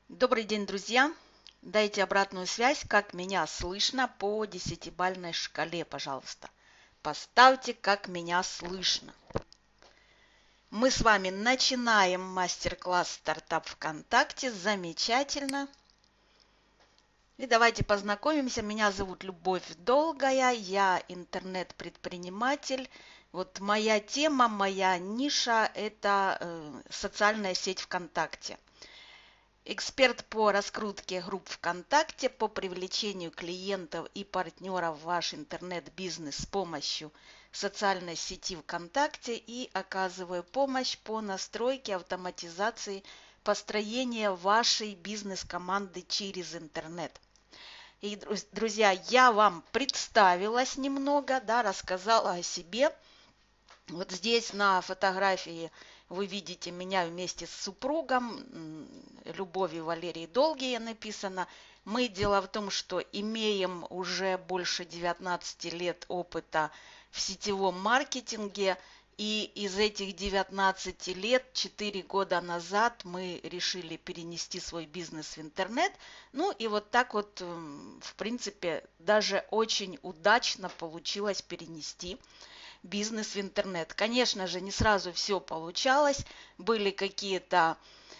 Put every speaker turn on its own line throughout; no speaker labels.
Добрый день, друзья! Дайте обратную связь, как меня слышно по десятибалльной шкале, пожалуйста. Поставьте, как меня слышно. Мы с вами начинаем мастер-класс «Стартап ВКонтакте». Замечательно. И давайте познакомимся. Меня зовут Любовь Долгая, я интернет-предприниматель. Вот моя тема, моя ниша – это социальная сеть ВКонтакте. Эксперт по раскрутке групп ВКонтакте, по привлечению клиентов и партнеров в ваш интернет-бизнес с помощью социальной сети ВКонтакте и оказываю помощь по настройке, автоматизации, построения вашей бизнес-команды через интернет. И, друзья, я вам представилась немного, да, рассказала о себе. Вот здесь на фотографии вы видите меня вместе с супругом, Любовью Валерии Долгие написано. Мы, дело в том, что имеем уже больше 19 лет опыта в сетевом маркетинге, и из этих 19 лет, 4 года назад мы решили перенести свой бизнес в интернет. Ну и вот так вот, в принципе, даже очень удачно получилось перенести бизнес в интернет. Конечно же, не сразу все получалось, были какие-то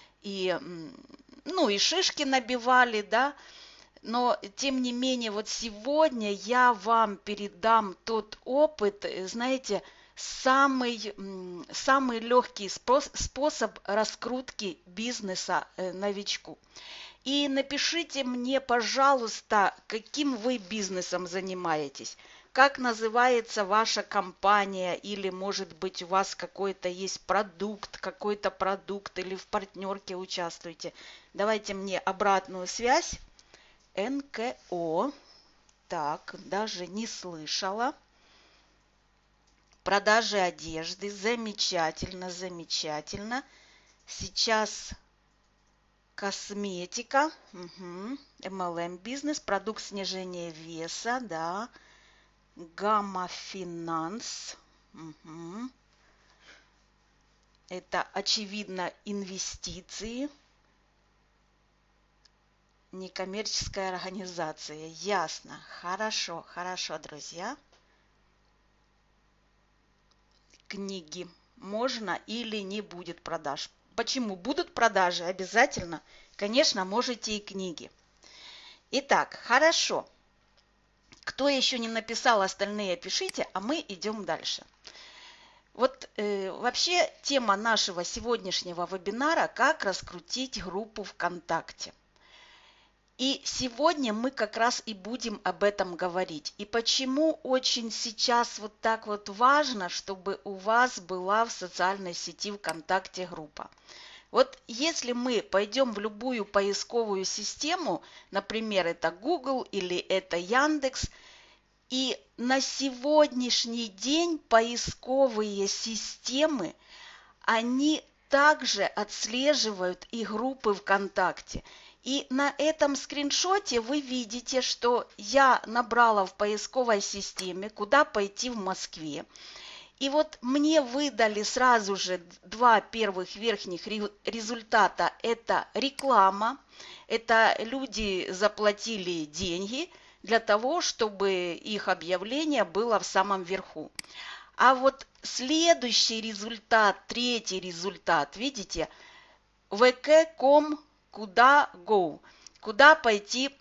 и шишки набивали, да, но тем не менее, вот сегодня я вам передам тот опыт, знаете, самый легкий способ раскрутки бизнеса новичку. И напишите мне, пожалуйста, каким вы бизнесом занимаетесь. Как называется ваша компания, или, может быть, у вас какой-то есть какой-то продукт, или в партнерке участвуете. Давайте мне обратную связь. НКО. Так, даже не слышала. Продажи одежды. Замечательно, замечательно. Сейчас косметика. Угу. MLM бизнес. Продукт снижения веса, да. Гамма Финанс. Угу. Это, очевидно, инвестиции. Некоммерческая организация. Ясно. Хорошо, хорошо, друзья. Книги. Можно или не будет продаж? Почему? Будут продажи обязательно. Конечно, можете и книги. Итак, хорошо. Кто еще не написал, остальные пишите, а мы идем дальше. Вот вообще тема нашего сегодняшнего вебинара «Как раскрутить группу ВКонтакте». И сегодня мы как раз и будем об этом говорить. И почему очень сейчас вот так вот важно, чтобы у вас была в социальной сети ВКонтакте группа. Вот если мы пойдем в любую поисковую систему, например, это Google или это Яндекс, и на сегодняшний день поисковые системы, они также отслеживают и группы ВКонтакте. И на этом скриншоте вы видите, что я набрала в поисковой системе, куда пойти в Москве. И вот мне выдали сразу же два первых верхних результата. Это реклама, это люди заплатили деньги для того, чтобы их объявление было в самом верху. А вот следующий результат, третий результат, видите, vk.com, куда go, куда пойти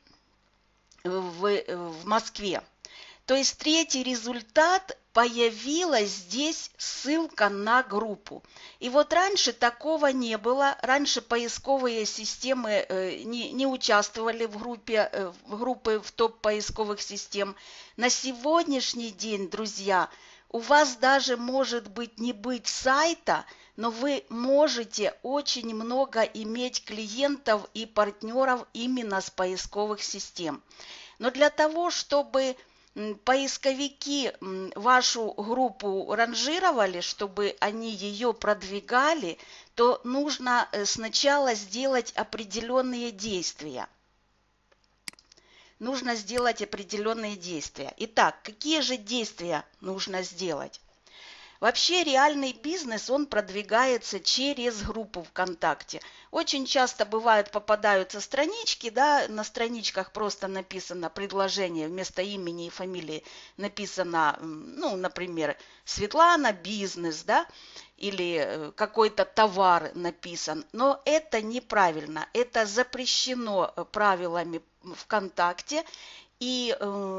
в Москве. То есть третий результат, появилась здесь ссылка на группу. И вот раньше такого не было. Раньше поисковые системы не участвовали в группы в топ поисковых систем. На сегодняшний день, друзья, у вас даже может быть не быть сайта, но вы можете очень много иметь клиентов и партнеров именно с поисковых систем. Но для того, чтобы поисковики вашу группу ранжировали, чтобы они ее продвигали, то нужно сначала сделать определенные действия. Нужно сделать определенные действия. Итак, какие же действия нужно сделать? Вообще реальный бизнес, он продвигается через группу ВКонтакте. Очень часто бывают, попадаются странички, да, на страничках просто написано предложение, вместо имени и фамилии написано, ну, например, Светлана бизнес, да, или какой-то товар написан. Но это неправильно, это запрещено правилами ВКонтакте, и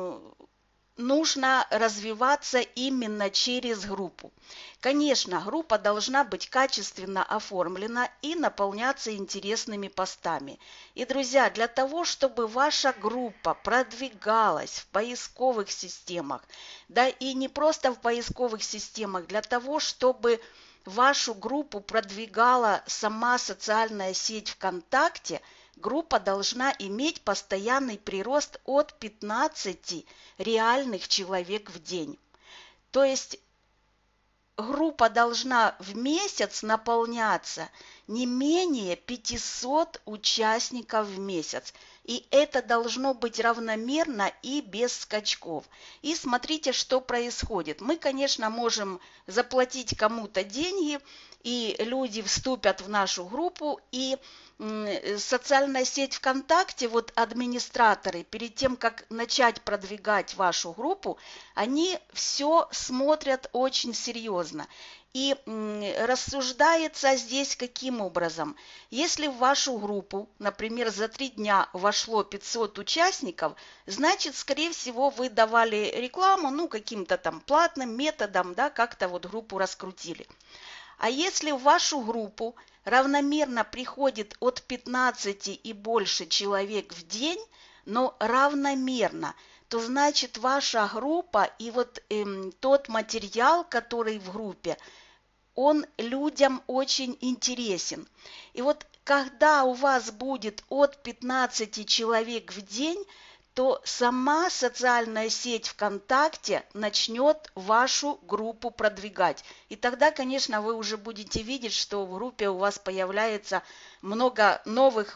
нужно развиваться именно через группу. Конечно, группа должна быть качественно оформлена и наполняться интересными постами. И, друзья, для того, чтобы ваша группа продвигалась в поисковых системах, да и не просто в поисковых системах, для того, чтобы вашу группу продвигала сама социальная сеть ВКонтакте, группа должна иметь постоянный прирост от 15 реальных человек в день. То есть группа должна в месяц наполняться не менее 500 участников в месяц. И это должно быть равномерно и без скачков. И смотрите, что происходит. Мы, конечно, можем заплатить кому-то деньги, и люди вступят в нашу группу, и социальная сеть ВКонтакте, вот администраторы, перед тем, как начать продвигать вашу группу, они все смотрят очень серьезно. И рассуждается здесь каким образом. Если в вашу группу, например, за 3 дня вошло 500 участников, значит, скорее всего, вы давали рекламу, ну, каким-то там платным методом, да, как-то вот группу раскрутили. А если в вашу группу равномерно приходит от 15 и больше человек в день, но равномерно, то значит ваша группа и вот тот материал, который в группе, он людям очень интересен. И вот когда у вас будет от 15 человек в день, то сама социальная сеть ВКонтакте начнет вашу группу продвигать. И тогда, конечно, вы уже будете видеть, что в группе у вас появляется много новых,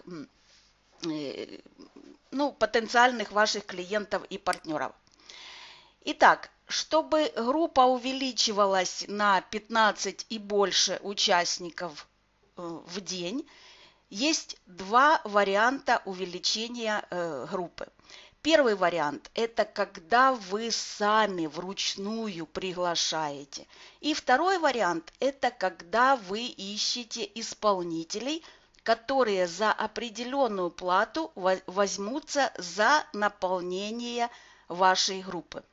потенциальных ваших клиентов и партнеров. Итак, чтобы группа увеличивалась на 15 и больше участников в день, есть 2 варианта увеличения группы. Первый вариант – это когда вы сами вручную приглашаете. И второй вариант – это когда вы ищете исполнителей, которые за определенную плату возьмутся за наполнение вашей группы.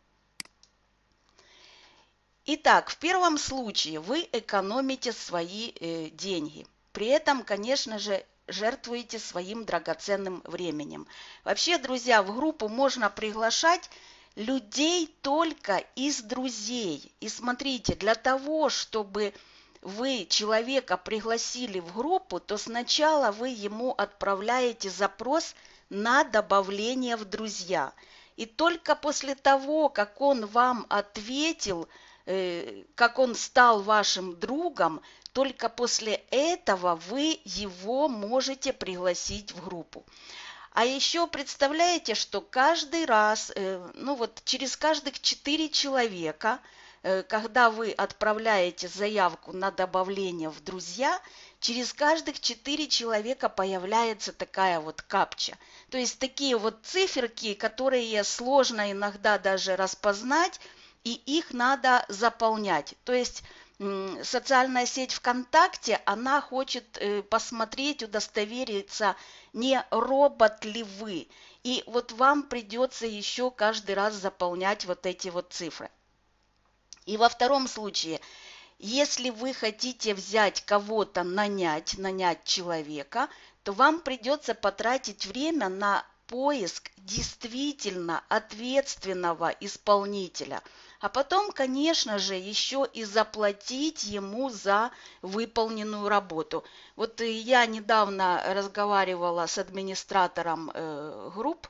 Итак, в первом случае вы экономите свои деньги. При этом, конечно же, жертвуете своим драгоценным временем. Вообще, друзья, в группу можно приглашать людей только из друзей. И смотрите, для того, чтобы вы человека пригласили в группу, то сначала вы ему отправляете запрос на добавление в друзья. И только после того, как он вам ответил, как он стал вашим другом, только после этого вы его можете пригласить в группу. А еще представляете, что каждый раз, через каждых 4 человека, когда вы отправляете заявку на добавление в друзья, через каждых 4 человека появляется такая вот капча. То есть такие вот циферки, которые сложно иногда даже распознать, и их надо заполнять. То есть социальная сеть ВКонтакте, она хочет посмотреть, удостовериться, не робот ли вы. И вот вам придется еще каждый раз заполнять вот эти вот цифры. И во втором случае, если вы хотите взять кого-то, нанять человека, то вам придется потратить время на поиск действительно ответственного исполнителя. А потом, конечно же, еще и заплатить ему за выполненную работу. Вот я недавно разговаривала с администратором групп,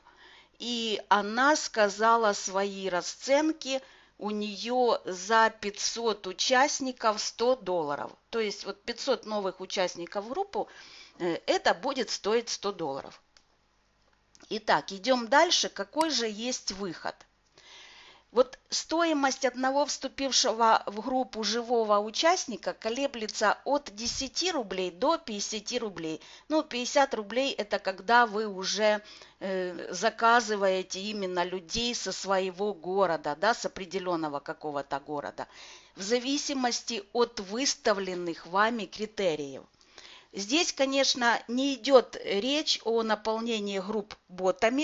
и она сказала свои расценки. У нее за 500 участников $100. То есть вот 500 новых участников в группу, это будет стоить $100. Итак, идем дальше. Какой же есть выход? Вот стоимость одного вступившего в группу живого участника колеблется от 10 рублей до 50 рублей. Ну, 50 рублей – это когда вы уже заказываете именно людей со своего города, да, с определенного какого-то города, в зависимости от выставленных вами критериев. Здесь, конечно, не идет речь о наполнении групп ботами.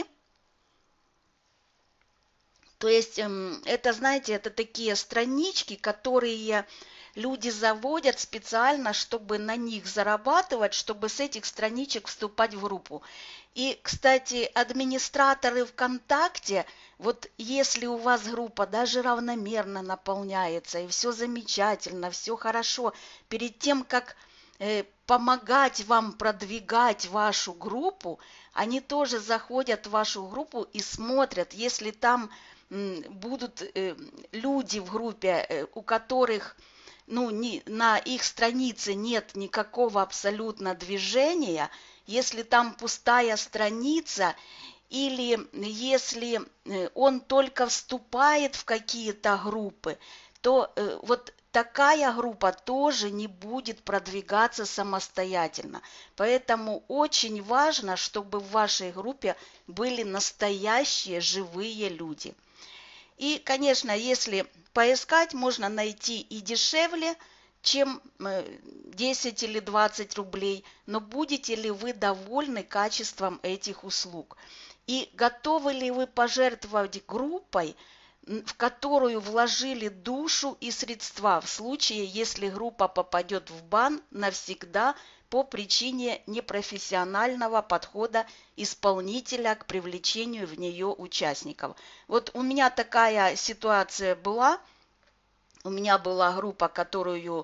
То есть это, знаете, это такие странички, которые люди заводят специально, чтобы на них зарабатывать, чтобы с этих страничек вступать в группу. И, кстати, администраторы ВКонтакте, вот если у вас группа даже равномерно наполняется, и все замечательно, все хорошо, перед тем, как помогать вам продвигать вашу группу, они тоже заходят в вашу группу и смотрят, если там будут люди в группе, у которых на их странице нет никакого абсолютно движения, если там пустая страница, или если он только вступает в какие-то группы, то вот такая группа тоже не будет продвигаться самостоятельно. Поэтому очень важно, чтобы в вашей группе были настоящие живые люди. И, конечно, если поискать, можно найти и дешевле, чем 10 или 20 рублей, но будете ли вы довольны качеством этих услуг? И готовы ли вы пожертвовать группой, в которую вложили душу и средства в случае, если группа попадет в бан навсегда по причине непрофессионального подхода исполнителя к привлечению в нее участников. Вот у меня такая ситуация была. У меня была группа, которую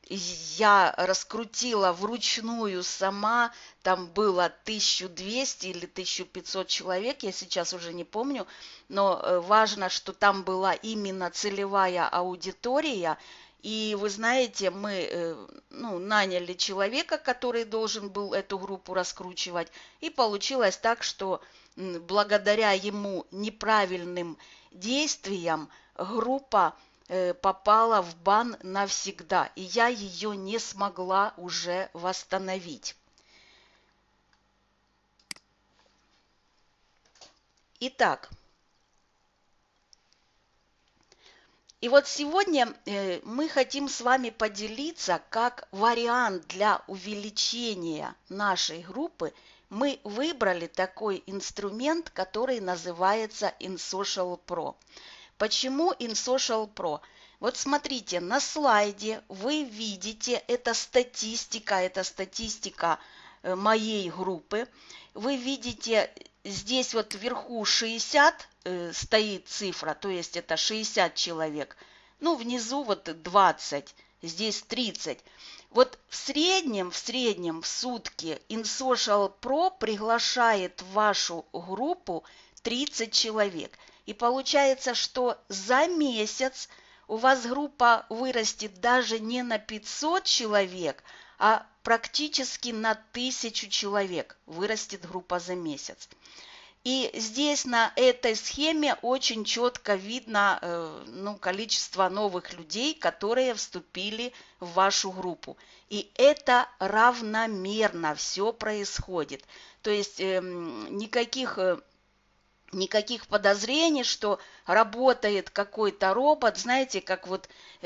я раскрутила вручную сама. Там было 1200 или 1500 человек, я сейчас уже не помню. Но важно, что там была именно целевая аудитория. И вы знаете, мы наняли человека, который должен был эту группу раскручивать. И получилось так, что благодаря ему неправильным действиям группа попала в бан навсегда. И я ее не смогла уже восстановить. Итак. И вот сегодня мы хотим с вами поделиться, как вариант для увеличения нашей группы. Мы выбрали такой инструмент, который называется InSocial Pro. Почему InSocial Pro? Вот смотрите, на слайде вы видите, это статистика моей группы. Вы видите, здесь вот вверху 60 стоит цифра, то есть это 60 человек. Ну, внизу вот 20, здесь 30. Вот в среднем в сутки InSocial Pro приглашает в вашу группу 30 человек. И получается, что за месяц у вас группа вырастет даже не на 500 человек, а практически на 1000 человек вырастет группа за месяц. И здесь на этой схеме очень четко видно количество новых людей, которые вступили в вашу группу. И это равномерно все происходит. То есть никаких подозрений, что работает какой-то робот. Знаете, как вот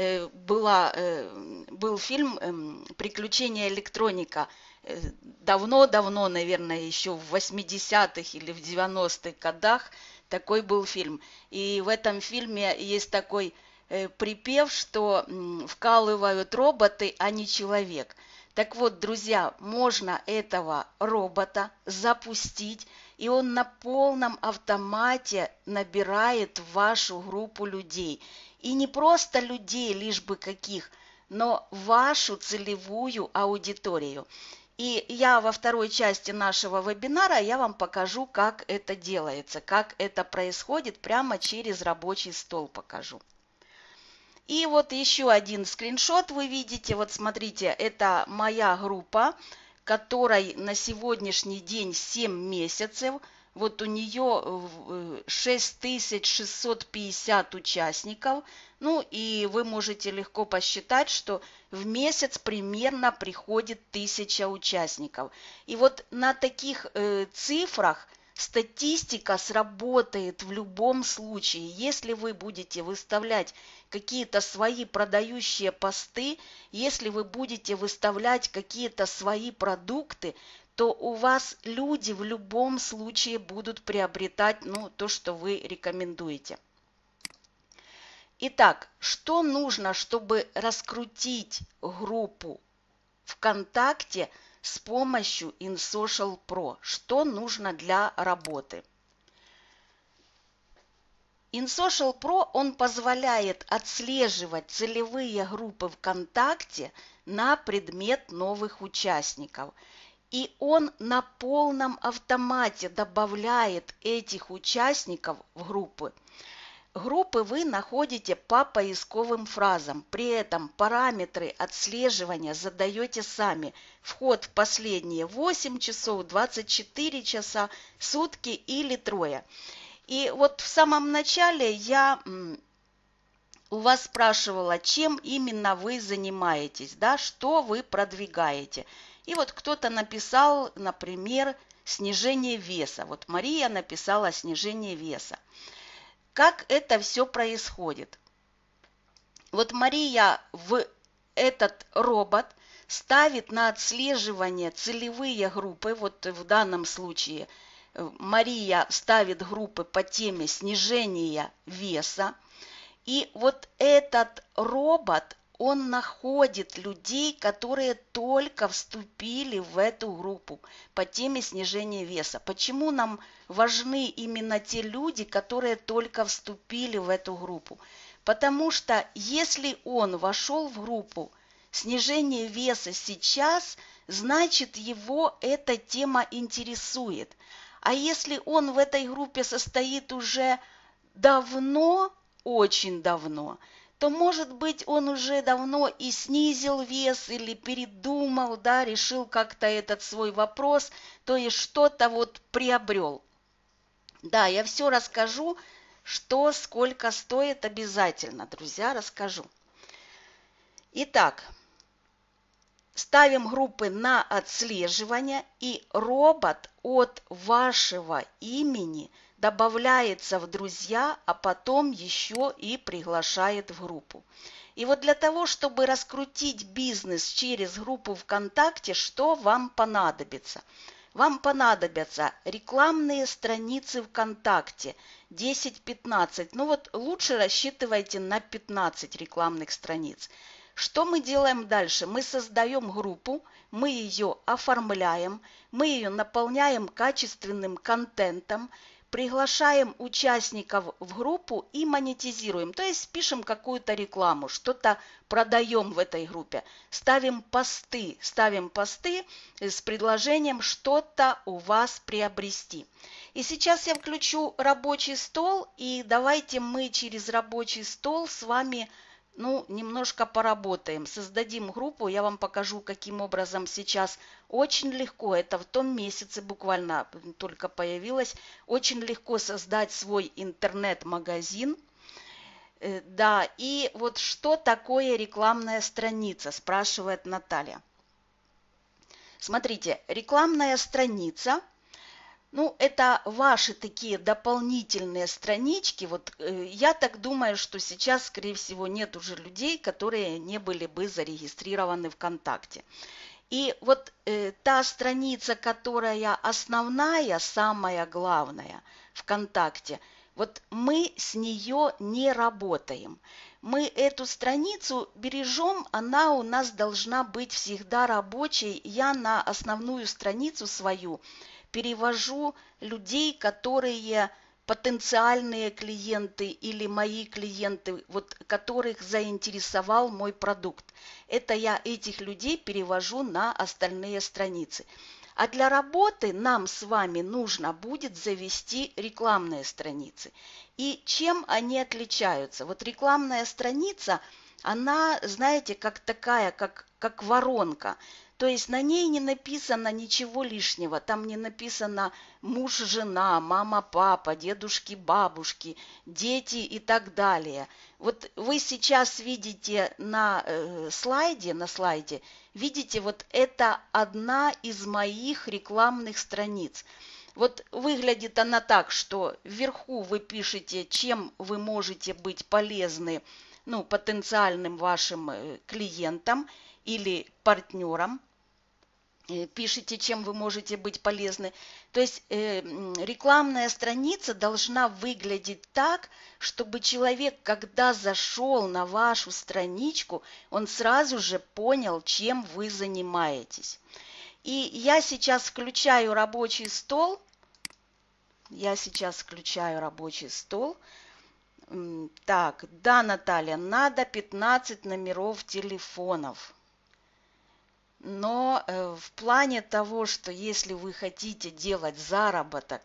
был фильм «Приключения электроника». Давно-давно, наверное, еще в 80-х или в 90-х годах такой был фильм. И в этом фильме есть такой припев, что вкалывают роботы, а не человек. Так вот, друзья, можно этого робота запустить, и он на полном автомате набирает в вашу группу людей. И не просто людей, лишь бы каких, но вашу целевую аудиторию. И я во второй части нашего вебинара я вам покажу, как это делается, как это происходит, прямо через рабочий стол покажу. И вот еще один скриншот вы видите. Вот смотрите, это моя группа, которой на сегодняшний день 7 месяцев. вот у нее 6650 участников. Ну и вы можете легко посчитать, что в месяц примерно приходит 1000 участников. И вот на таких цифрах статистика сработает в любом случае. Если вы будете выставлять какие-то свои продающие посты, если вы будете выставлять какие-то свои продукты, то у вас люди в любом случае будут приобретать то, что вы рекомендуете. Итак, что нужно, чтобы раскрутить группу ВКонтакте с помощью InSocial Pro? Что нужно для работы? InSocial Pro, он позволяет отслеживать целевые группы ВКонтакте на предмет новых участников. И он на полном автомате добавляет этих участников в группы. Группы вы находите по поисковым фразам. При этом параметры отслеживания задаете сами. Вход в последние 8 часов, 24 часа, сутки или трое. И вот в самом начале я у вас спрашивала, чем именно вы занимаетесь, да, что вы продвигаете. И вот кто-то написал, например, снижение веса. Вот Мария написала снижение веса. Как это все происходит? Вот Мария в этот робот ставит на отслеживание целевые группы. Вот в данном случае Мария ставит группы по теме снижения веса. И вот этот робот, он находит людей, которые только вступили в эту группу по теме снижения веса. Почему нам важны именно те люди, которые только вступили в эту группу? Потому что если он вошел в группу снижение веса сейчас, значит его эта тема интересует. А если он в этой группе состоит уже давно, очень давно, то, может быть, он уже давно и снизил вес или передумал, да, решил как-то этот свой вопрос, то есть что-то вот приобрел. Да, я все расскажу, что, сколько стоит обязательно, друзья, расскажу. Итак, ставим группы на отслеживание, и робот от вашего имени добавляется в друзья, а потом еще и приглашает в группу. И вот для того, чтобы раскрутить бизнес через группу ВКонтакте, что вам понадобится? Вам понадобятся рекламные страницы ВКонтакте 10-15. Ну вот лучше рассчитывайте на 15 рекламных страниц. Что мы делаем дальше? Мы создаем группу, мы ее оформляем, мы ее наполняем качественным контентом, приглашаем участников в группу и монетизируем. То есть пишем какую-то рекламу, что-то продаем в этой группе. Ставим посты с предложением что-то у вас приобрести. И сейчас я включу рабочий стол, и давайте мы через рабочий стол с вами немножко поработаем, создадим группу, я вам покажу, каким образом сейчас очень легко, это в том месяце буквально только появилось, очень легко создать свой интернет-магазин. Да, и вот что такое рекламная страница, спрашивает Наталья. Смотрите, рекламная страница, это ваши такие дополнительные странички. Вот я так думаю, что сейчас, скорее всего, нет уже людей, которые не были бы зарегистрированы ВКонтакте. И вот та страница, которая основная, самая главная ВКонтакте, вот мы с нее не работаем. Мы эту страницу бережем, она у нас должна быть всегда рабочей. Я на основную страницу свою перевожу людей, которые потенциальные клиенты или мои клиенты, вот которых заинтересовал мой продукт. Это я этих людей перевожу на остальные страницы. А для работы нам с вами нужно будет завести рекламные страницы. И чем они отличаются? Вот рекламная страница, она, знаете, как такая, как воронка. То есть на ней не написано ничего лишнего. Там не написано муж, жена, мама, папа, дедушки, бабушки, дети и так далее. Вот вы сейчас видите на слайде, видите, вот это одна из моих рекламных страниц. Вот выглядит она так, что вверху вы пишете, чем вы можете быть полезны, ну, потенциальным вашим клиентам или партнерам. Пишите, чем вы можете быть полезны. То есть рекламная страница должна выглядеть так, чтобы человек, когда зашел на вашу страничку, он сразу же понял, чем вы занимаетесь. И я сейчас включаю рабочий стол. Так, да, Наталья, надо 15 номеров телефонов. Но в плане того, что если вы хотите делать заработок,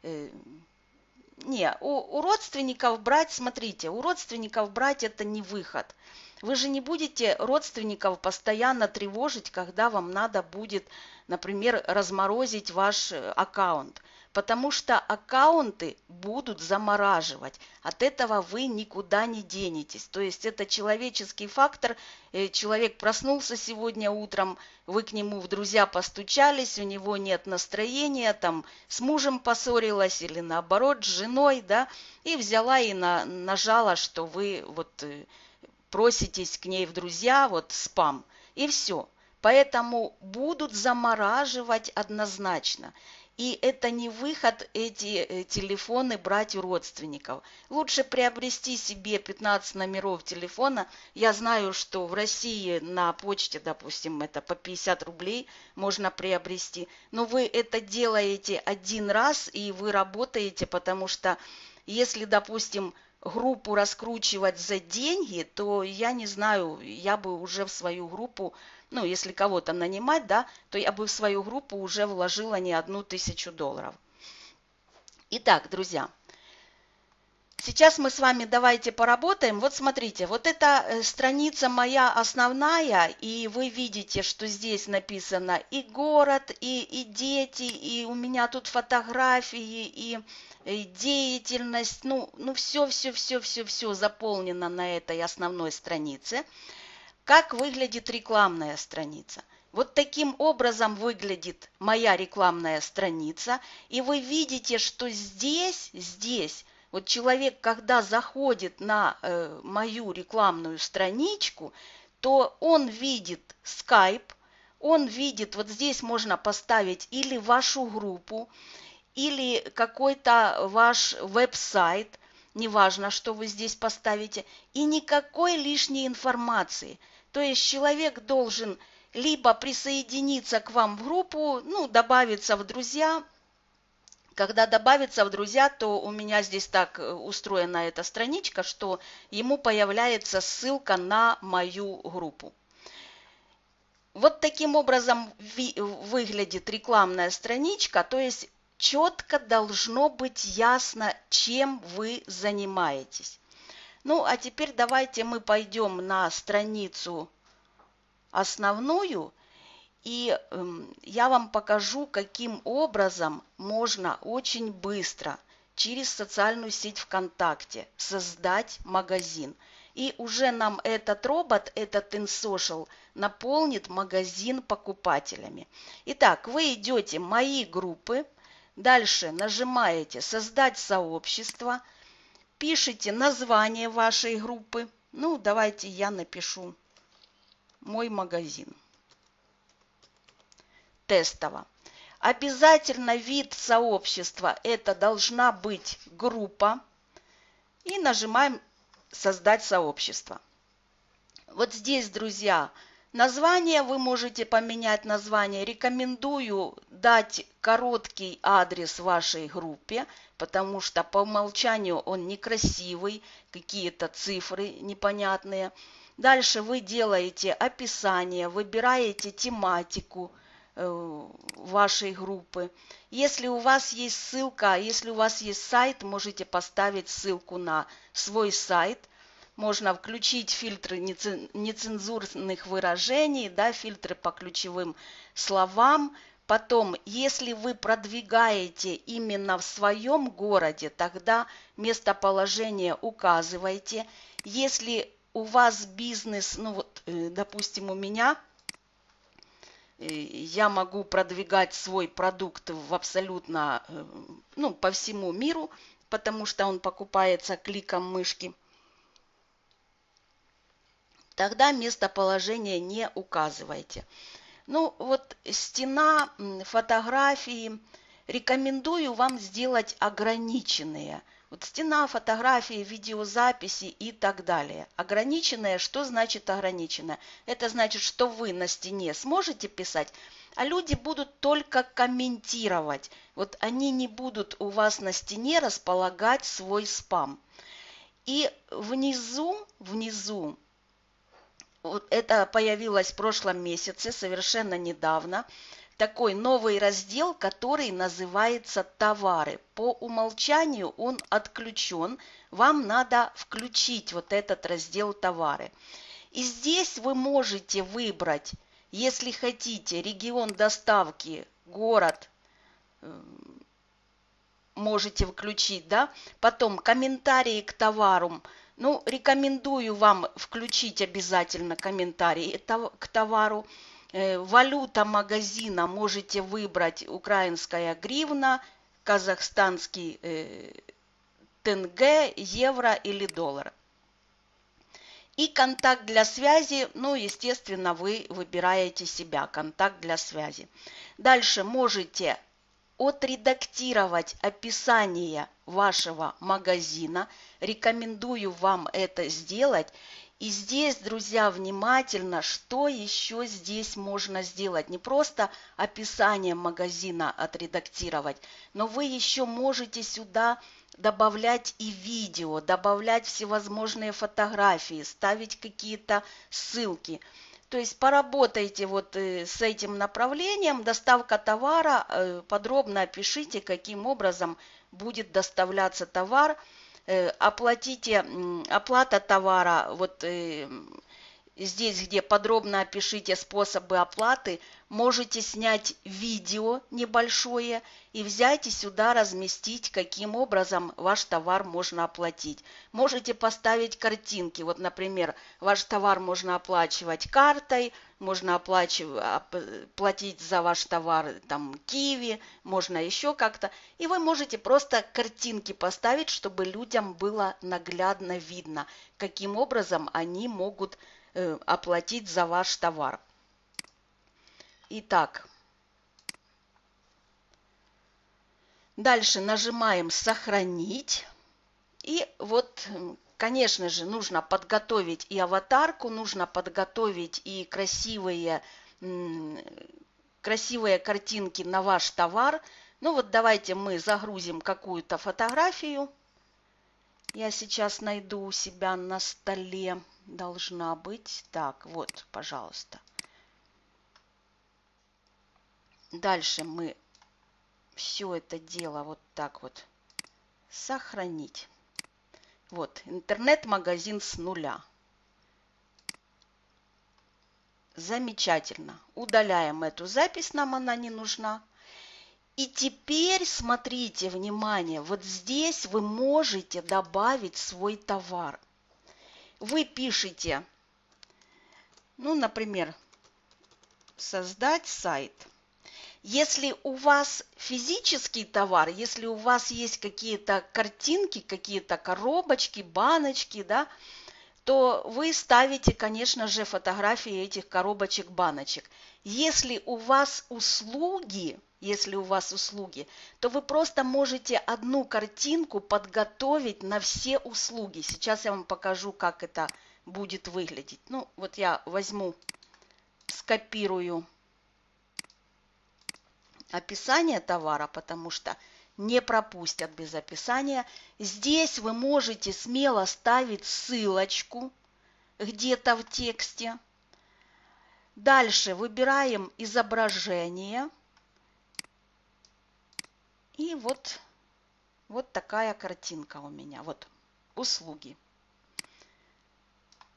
у родственников брать, смотрите, у родственников брать это не выход. Вы же не будете родственников постоянно тревожить, когда вам надо будет, например, разморозить ваш аккаунт. Потому что аккаунты будут замораживать. От этого вы никуда не денетесь. То есть это человеческий фактор. Человек проснулся сегодня утром, вы к нему в друзья постучались, у него нет настроения, там с мужем поссорилась или наоборот с женой, да, и взяла и нажала, что вы вот проситесь к ней в друзья, вот спам, и все. Поэтому будут замораживать однозначно. И это не выход эти телефоны брать у родственников. Лучше приобрести себе 15 номеров телефона. Я знаю, что в России на почте, допустим, это по 50 рублей можно приобрести. Но вы это делаете один раз, и вы работаете, потому что если, допустим, группу раскручивать за деньги, то я не знаю, я бы уже в свою группу, ну, если кого-то нанимать, да, то я бы в свою группу уже вложила не $1000. Итак, друзья, сейчас мы с вами давайте поработаем. Вот смотрите, вот эта страница моя основная, и вы видите, что здесь написано и город, и дети, и у меня тут фотографии, и деятельность, ну все заполнено на этой основной странице. Как выглядит рекламная страница? Вот таким образом выглядит моя рекламная страница, и вы видите, что здесь, вот человек, когда заходит на мою рекламную страничку, то он видит Skype, он видит, вот здесь можно поставить или вашу группу, или какой-то ваш веб-сайт, неважно, что вы здесь поставите, и никакой лишней информации. То есть человек должен либо присоединиться к вам в группу, ну, добавиться в друзья. Когда добавится в друзья, то у меня здесь так устроена эта страничка, что ему появляется ссылка на мою группу. Вот таким образом выглядит рекламная страничка, то есть четко должно быть ясно, чем вы занимаетесь. Ну, а теперь давайте мы пойдем на страницу основную, и я вам покажу, каким образом можно очень быстро через социальную сеть ВКонтакте создать магазин. И уже нам этот робот, этот InSocial, наполнит магазин покупателями. Итак, вы идете «Мои группы», дальше нажимаете «Создать сообщество», пишите название вашей группы. Ну, давайте я напишу «Мой магазин». Тестово. Обязательно вид сообщества – это должна быть группа. И нажимаем «Создать сообщество». Вот здесь, друзья, название вы можете поменять название. Рекомендую дать короткий адрес вашей группе, потому что по умолчанию он некрасивый, какие-то цифры непонятные. Дальше вы делаете описание, выбираете тематику вашей группы. Если у вас есть ссылка, если у вас есть сайт, можете поставить ссылку на свой сайт. можно включить фильтры нецензурных выражений, да, фильтры по ключевым словам. Потом, если вы продвигаете именно в своем городе, тогда местоположение указывайте. Если у вас бизнес, ну вот, допустим, у меня, я могу продвигать свой продукт в абсолютно, ну, по всему миру, потому что он покупается кликом мышки. Тогда местоположение не указывайте. Ну, вот стена, фотографии. Рекомендую вам сделать ограниченные. Вот стена, фотографии, видеозаписи и так далее. Ограниченное, что значит ограниченное? Это значит, что вы на стене сможете писать, а люди будут только комментировать. Вот они не будут у вас на стене располагать свой спам. И внизу, вот это появилось в прошлом месяце, совершенно недавно, такой новый раздел, который называется «Товары». По умолчанию он отключен. Вам надо включить вот этот раздел «Товары». И здесь вы можете выбрать, если хотите, регион доставки, город, можете включить, да, потом комментарии к товару. Ну, рекомендую вам включить обязательно комментарии к товару. Валюта магазина можете выбрать украинская гривна, казахстанский тенге, евро или доллар. И контакт для связи, ну, естественно, вы выбираете себя, контакт для связи. Дальше можете отредактировать описание вашего магазина. Рекомендую вам это сделать. И здесь, друзья, внимательно, что еще здесь можно сделать. Не просто описание магазина отредактировать, но вы еще можете сюда добавлять и видео, добавлять всевозможные фотографии, ставить какие-то ссылки. То есть поработайте вот с этим направлением, доставка товара, подробно опишите, каким образом будет доставляться товар, оплатите, оплата товара, вот здесь, где подробно опишите способы оплаты, можете снять видео небольшое и взять и сюда разместить, каким образом ваш товар можно оплатить. Можете поставить картинки. Вот, например, ваш товар можно оплачивать картой, можно платить за ваш товар там Киви, можно еще как-то. И вы можете просто картинки поставить, чтобы людям было наглядно видно, каким образом они могут оплатить за ваш товар. Итак, дальше нажимаем «Сохранить». И вот, конечно же, нужно подготовить и аватарку, нужно подготовить и красивые картинки на ваш товар. Ну вот давайте мы загрузим какую-то фотографию. Я сейчас найду у себя на столе. Должна быть. Так, вот, пожалуйста. Дальше мы все это дело вот так вот сохранить. Вот, интернет-магазин с нуля. Замечательно. Удаляем эту запись, нам она не нужна. И теперь смотрите, внимание, вот здесь вы можете добавить свой товар. Вы пишете, ну, например, создать сайт. Если у вас физический товар, если у вас есть какие-то картинки, какие-то коробочки, баночки, да, то вы ставите, конечно же, фотографии этих коробочек, баночек. Если у вас услуги, то вы просто можете одну картинку подготовить на все услуги. Сейчас я вам покажу, как это будет выглядеть. Ну, вот я возьму, скопирую описание товара, потому что не пропустят без описания. Здесь вы можете смело ставить ссылочку где-то в тексте. Дальше выбираем изображение. И вот такая картинка у меня. Вот услуги.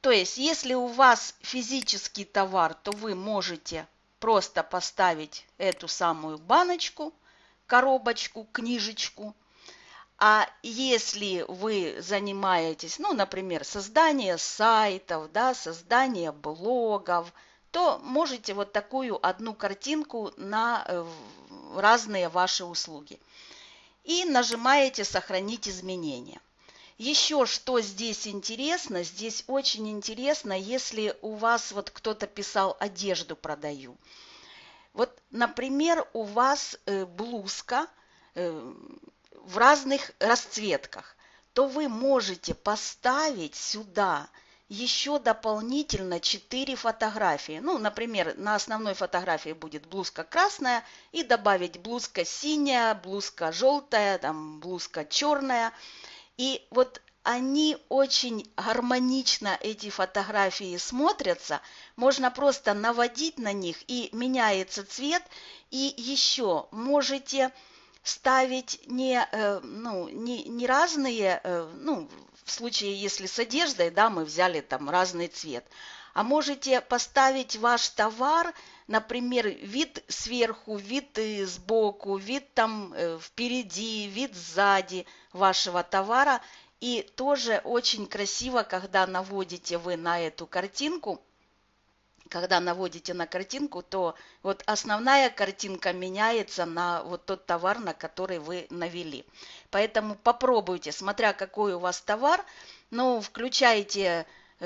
То есть, если у вас физический товар, то вы можете просто поставить эту самую баночку, коробочку, книжечку. А если вы занимаетесь, ну, например, созданием сайтов, да, создание блогов, то можете вот такую одну картинку на разные ваши услуги. И нажимаете «Сохранить изменения». Еще что здесь интересно, здесь очень интересно, если у вас вот кто-то писал «одежду продаю». Вот, например, у вас блузка в разных расцветках, то вы можете поставить сюда еще дополнительно 4 фотографии. Ну, например, на основной фотографии будет блузка красная и добавить блузка синяя, блузка желтая, там, блузка черная. И вот они очень гармонично, эти фотографии, смотрятся. Можно просто наводить на них, и меняется цвет. И еще можете ставить не разные, в случае, если с одеждой, да, мы взяли там разный цвет, а можете поставить ваш товар, например, вид сверху, вид сбоку, вид там впереди, вид сзади вашего товара. И тоже очень красиво, когда наводите вы на эту картинку, то вот основная картинка меняется на вот тот товар, на который вы навели. Поэтому попробуйте, смотря какой у вас товар, но включайте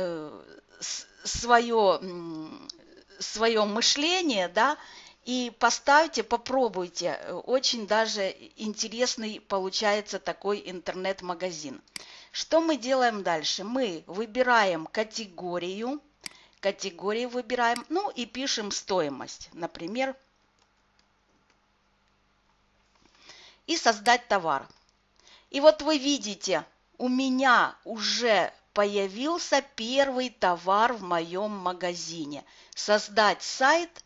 свое мышление, да, и поставьте, попробуйте. Очень даже интересный получается такой интернет-магазин. Что мы делаем дальше? Мы выбираем категорию выбираем, ну и пишем стоимость, например, и создать товар. И вот вы видите, у меня уже появился первый товар в моем магазине. Создать сайт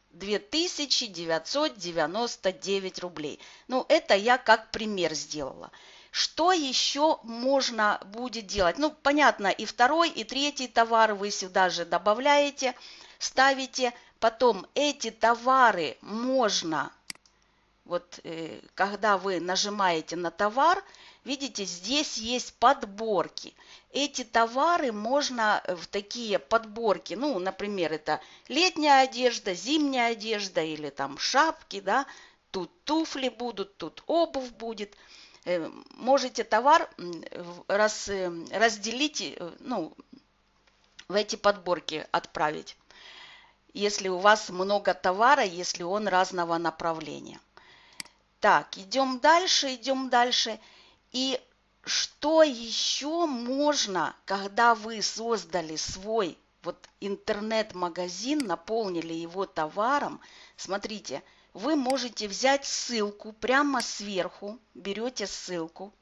2999 рублей. Ну, это я как пример сделала. Что еще можно будет делать? Ну, понятно, и второй, и третий товар вы сюда же добавляете, ставите. Потом эти товары можно, вот когда вы нажимаете на товар, видите, здесь есть подборки. Эти товары можно в такие подборки, ну, например, это летняя одежда, зимняя одежда или там шапки, да, тут туфли будут, тут обувь будет. Можете товар разделить, ну, в эти подборки отправить, если у вас много товара, если он разного направления. Так, идем дальше. И что еще можно, когда вы создали свой вот интернет-магазин, наполнили его товаром, смотрите, вы можете взять ссылку прямо сверху, берете ссылку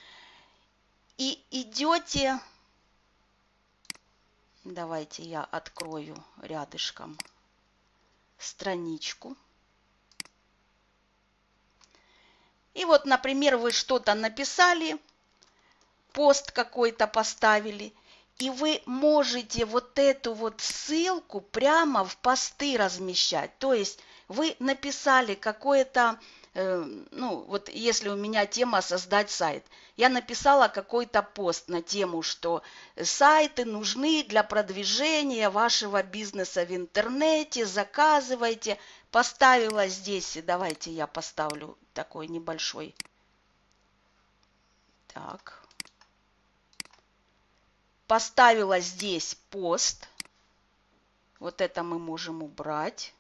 и идете, давайте я открою рядышком страничку. И вот, например, вы что-то написали, пост какой-то поставили, и вы можете вот эту вот ссылку прямо в посты размещать. То есть вы написали какое-то, ну вот если у меня тема «Создать сайт», я написала какой-то пост на тему, что сайты нужны для продвижения вашего бизнеса в интернете, заказывайте. Поставила здесь, давайте я поставлю такой небольшой. Так. Поставила здесь пост. Вот это мы можем убрать.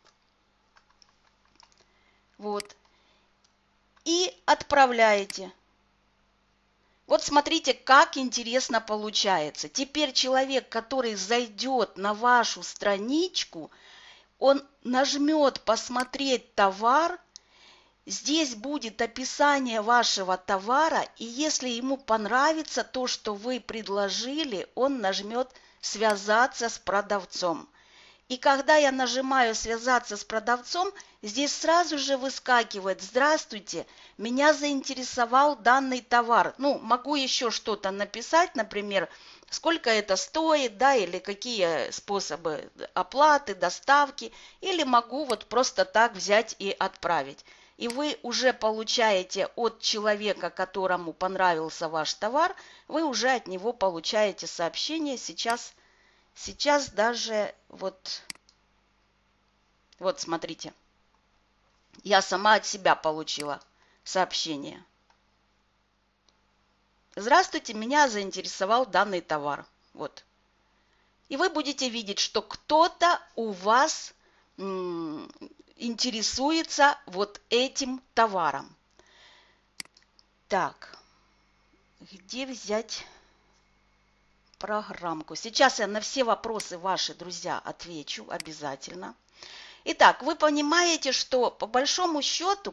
Вот. И отправляете. Вот смотрите, как интересно получается. Теперь человек, который зайдет на вашу страничку, он нажмет «Посмотреть товар». Здесь будет описание вашего товара, и если ему понравится то, что вы предложили, он нажмет «Связаться с продавцом». И когда я нажимаю «Связаться с продавцом», здесь сразу же выскакивает «Здравствуйте, меня заинтересовал данный товар». Ну, могу еще что-то написать, например, сколько это стоит, да, или какие способы оплаты, доставки, или могу вот просто так взять и отправить. И вы уже получаете от человека, которому понравился ваш товар, вы уже от него получаете сообщение. Сейчас даже вот смотрите, я сама от себя получила сообщение. Здравствуйте, меня заинтересовал данный товар. Вот. И вы будете видеть, что кто-то у вас интересуется вот этим товаром. Так, где взять программку? Сейчас я на все вопросы ваши, друзья, отвечу обязательно. Итак, вы понимаете, что по большому счету,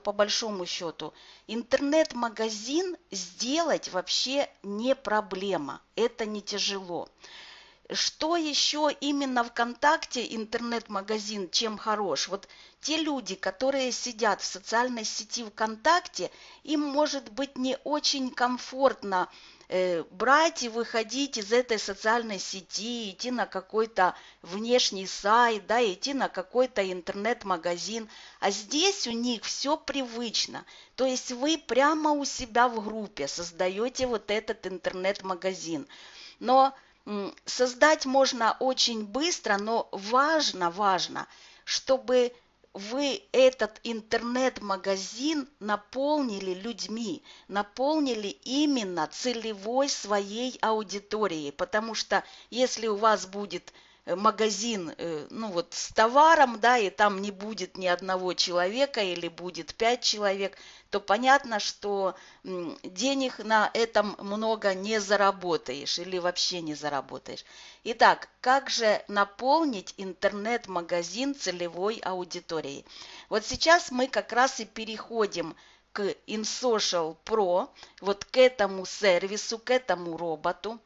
интернет-магазин сделать вообще не проблема. Это не тяжело. Что еще именно ВКонтакте интернет-магазин чем хорош? Вот те люди, которые сидят в социальной сети ВКонтакте, им может быть не очень комфортно брать и выходить из этой социальной сети, идти на какой-то внешний сайт, да, идти на какой-то интернет-магазин. А здесь у них все привычно. То есть вы прямо у себя в группе создаете вот этот интернет-магазин. Но создать можно очень быстро, но важно, чтобы вы этот интернет-магазин наполнили людьми, наполнили именно целевой своей аудиторией, потому что если у вас будет магазин, ну вот с товаром, да, и там не будет ни одного человека или будет 5 человек, то понятно, что денег на этом много не заработаешь или вообще не заработаешь. Итак, как же наполнить интернет-магазин целевой аудиторией? Вот сейчас мы как раз и переходим к InSocial Pro, вот к этому сервису, к этому роботу.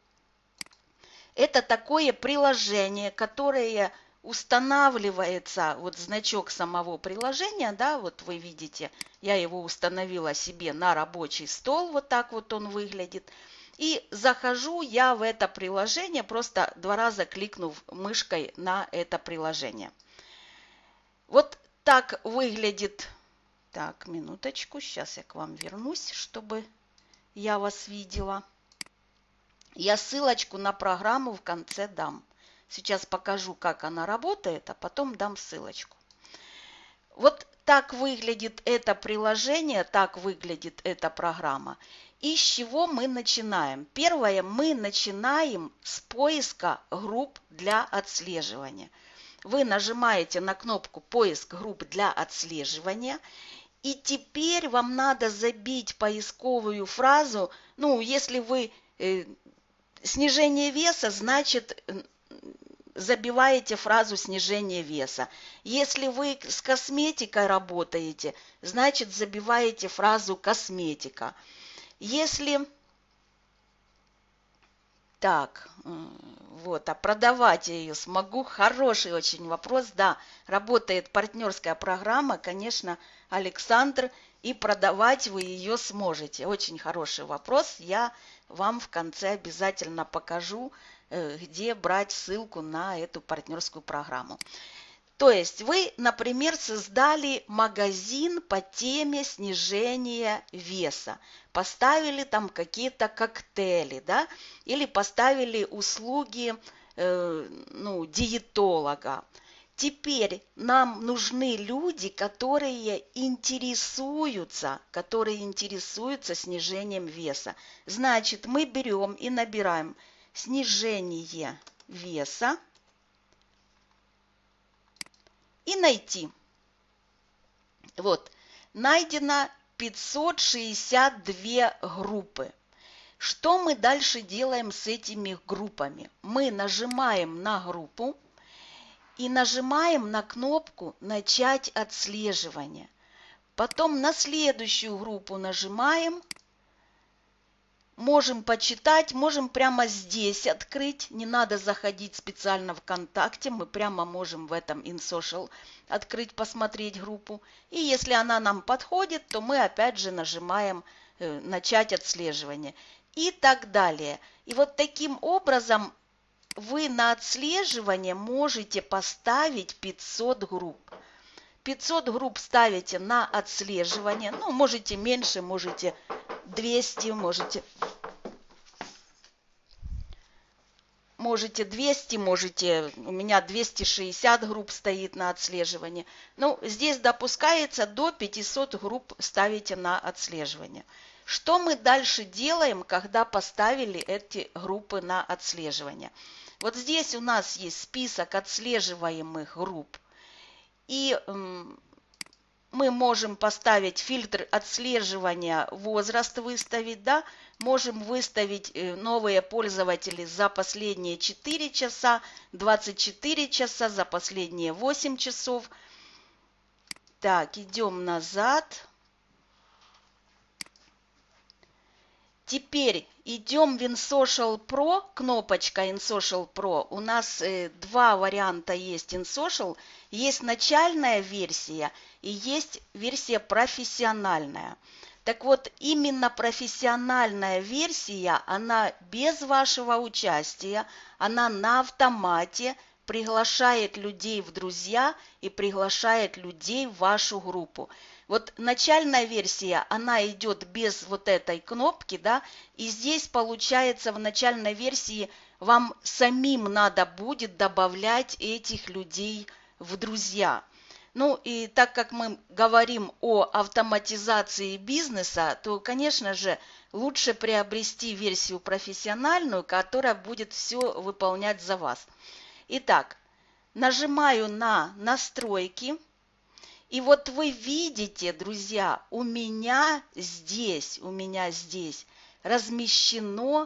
Это такое приложение, которое устанавливается, вот значок самого приложения, да, вот вы видите, я его установила себе на рабочий стол, вот так вот он выглядит. И захожу я в это приложение, просто 2 раза кликнув мышкой на это приложение. Вот так выглядит. Так, минуточку, сейчас я к вам вернусь, чтобы я вас видела. Я ссылочку на программу в конце дам. Сейчас покажу, как она работает, а потом дам ссылочку. Вот так выглядит это приложение, так выглядит эта программа. И с чего мы начинаем? Первое, мы начинаем с поиска групп для отслеживания. Вы нажимаете на кнопку «Поиск групп для отслеживания», и теперь вам надо забить поисковую фразу, ну, если вы снижение веса, значит, забиваете фразу снижение веса. Если вы с косметикой работаете, значит, забиваете фразу косметика. Если... Так, вот, а продавать я ее смогу? Хороший очень вопрос. Да, работает партнерская программа, конечно, Александр, и продавать вы ее сможете. Очень хороший вопрос. Я вам в конце обязательно покажу, где брать ссылку на эту партнерскую программу. То есть вы, например, создали магазин по теме снижения веса, поставили там какие-то коктейли, да, или поставили услуги диетолога. Теперь нам нужны люди, которые интересуются снижением веса. Значит, мы берем и набираем снижение веса и найти. Вот, найдено 562 группы. Что мы дальше делаем с этими группами? Мы нажимаем на группу и нажимаем на кнопку «Начать отслеживание». Потом на следующую группу нажимаем. Можем почитать, можем прямо здесь открыть. Не надо заходить специально в ВКонтакте. Мы прямо можем в этом InSocial открыть, посмотреть группу. И если она нам подходит, то мы опять же нажимаем «Начать отслеживание». и так далее. И вот таким образом вы на отслеживание можете поставить 500 групп. 500 групп ставите на отслеживание, ну, можете меньше, можете 200, можете 200, можете, у меня 260 групп стоит на отслеживание. Ну, здесь допускается до 500 групп ставите на отслеживание. Что мы дальше делаем, когда поставили эти группы на отслеживание? Вот здесь у нас есть список отслеживаемых групп. И мы можем поставить фильтр отслеживания, возраст выставить, да, можем выставить новые пользователи за последние 4 часа, 24 часа, за последние 8 часов. Так, идем назад. Теперь идем в InSocial Pro, кнопочка InSocial Pro. У нас два варианта есть InSocial. Есть начальная версия и есть версия профессиональная. Так вот, именно профессиональная версия, она без вашего участия, она на автомате приглашает людей в друзья и приглашает людей в вашу группу. Вот начальная версия, она идет без вот этой кнопки, да, и здесь получается в начальной версии вам самим надо будет добавлять этих людей в друзья. Ну и так как мы говорим о автоматизации бизнеса, то, конечно же, лучше приобрести версию профессиональную, которая будет все выполнять за вас. Итак, нажимаю на настройки. И вот вы видите, друзья, у меня здесь размещено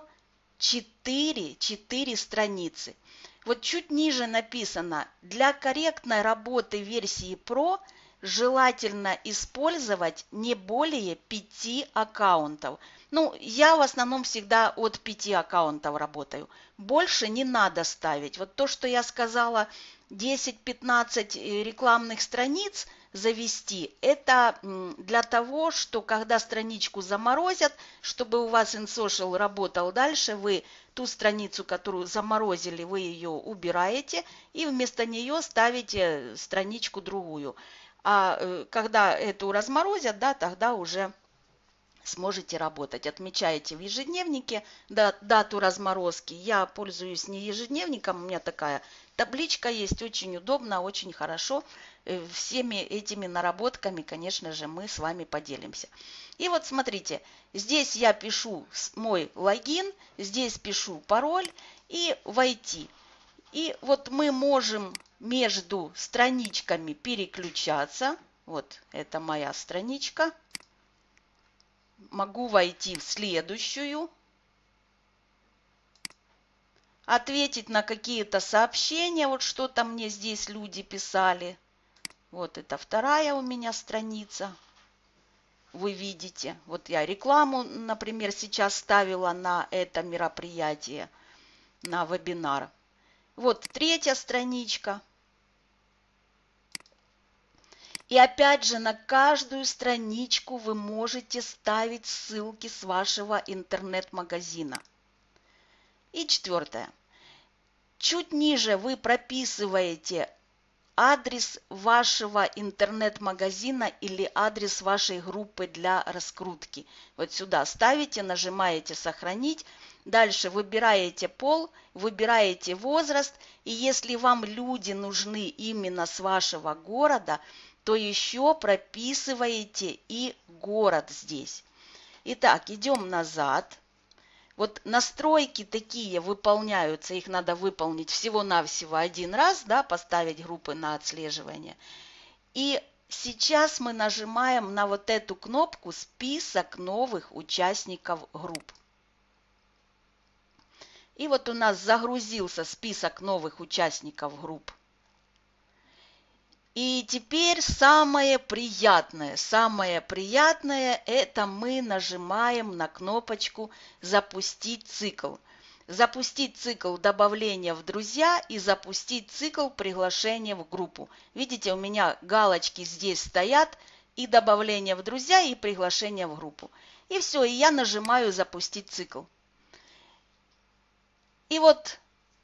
4 страницы. Вот чуть ниже написано: для корректной работы версии Pro желательно использовать не более 5 аккаунтов. Ну, я в основном всегда от 5 аккаунтов работаю. Больше не надо ставить. Вот то, что я сказала, 10-15 рекламных страниц завести, это для того, что когда страничку заморозят, чтобы у вас InSocial работал дальше, вы ту страницу, которую заморозили, вы ее убираете и вместо нее ставите страничку другую. А когда эту разморозят, да, тогда уже сможете работать. Отмечаете в ежедневнике дату разморозки. Я пользуюсь не ежедневником, у меня такая табличка есть, очень удобно, очень хорошо. Всеми этими наработками, конечно же, мы с вами поделимся. И вот смотрите, здесь я пишу мой логин, здесь пишу пароль и войти. И вот мы можем между страничками переключаться. Вот это моя страничка. Могу войти в следующую, ответить на какие-то сообщения, вот что-то мне здесь люди писали. Вот это вторая у меня страница. Вы видите, вот я рекламу, например, сейчас ставила на это мероприятие, на вебинар. Вот третья страничка. И опять же, на каждую страничку вы можете ставить ссылки с вашего интернет-магазина. И четвертое. Чуть ниже вы прописываете адрес вашего интернет-магазина или адрес вашей группы для раскрутки. Вот сюда ставите, нажимаете «Сохранить». Дальше выбираете пол, выбираете возраст. И если вам люди нужны именно с вашего города, то еще прописываете и город здесь. Итак, идем назад. Вот настройки такие выполняются, их надо выполнить всего-навсего один раз, да, поставить группы на отслеживание. И сейчас мы нажимаем на вот эту кнопку «Список новых участников групп». И вот у нас загрузился список новых участников групп. И теперь самое приятное это мы нажимаем на кнопочку «Запустить цикл». Запустить цикл добавления в друзья и запустить цикл приглашения в группу. Видите, у меня галочки здесь стоят, и добавление в друзья, и приглашение в группу. И все, и я нажимаю «Запустить цикл». И вот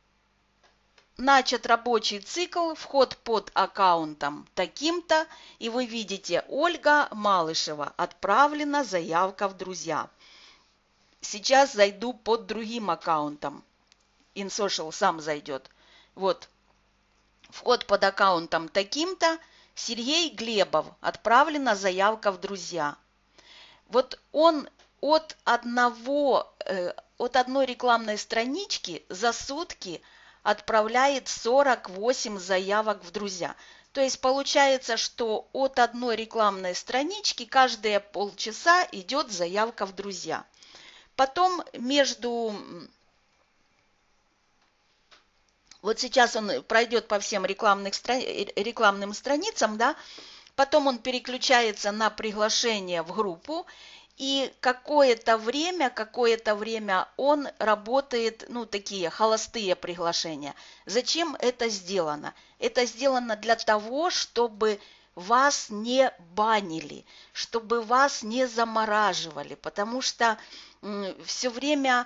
начат рабочий цикл, вход под аккаунтом таким-то, и вы видите, Ольга Малышева, отправлена заявка в друзья. Сейчас зайду под другим аккаунтом. InSocial сам зайдет. Вот, вход под аккаунтом таким-то, Сергей Глебов, отправлена заявка в друзья. Вот он от одной рекламной странички за сутки отправляет 48 заявок в друзья. То есть получается, что от одной рекламной странички каждые полчаса идет заявка в друзья. Потом вот сейчас он пройдет по всем рекламным страницам, да, потом он переключается на приглашение в группу, и какое-то время он работает, такие холостые приглашения. Зачем это сделано? Это сделано для того, чтобы вас не банили, чтобы вас не замораживали, потому что все время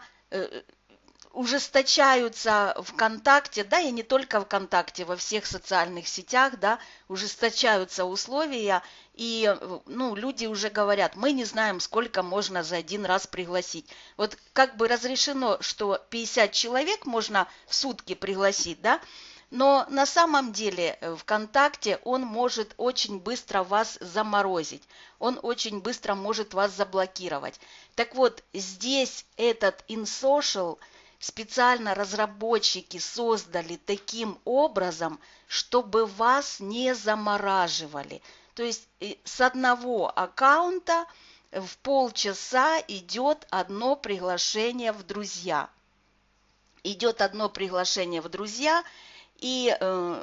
ужесточаются ВКонтакте, да, и не только ВКонтакте, во всех социальных сетях, да, ужесточаются условия, и, люди уже говорят, мы не знаем, сколько можно за один раз пригласить. Вот как бы разрешено, что 50 человек можно в сутки пригласить, да, но на самом деле ВКонтакте он может очень быстро вас заморозить, он очень быстро может вас заблокировать. Так вот, здесь этот InSocial специально разработчики создали таким образом, чтобы вас не замораживали. То есть с одного аккаунта в полчаса идет одно приглашение в друзья. Идет одно приглашение в друзья, и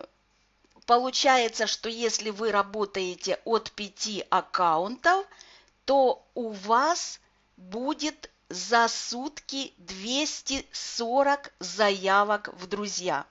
получается, что если вы работаете от 5 аккаунтов, то у вас будет за сутки 240 заявок в друзья.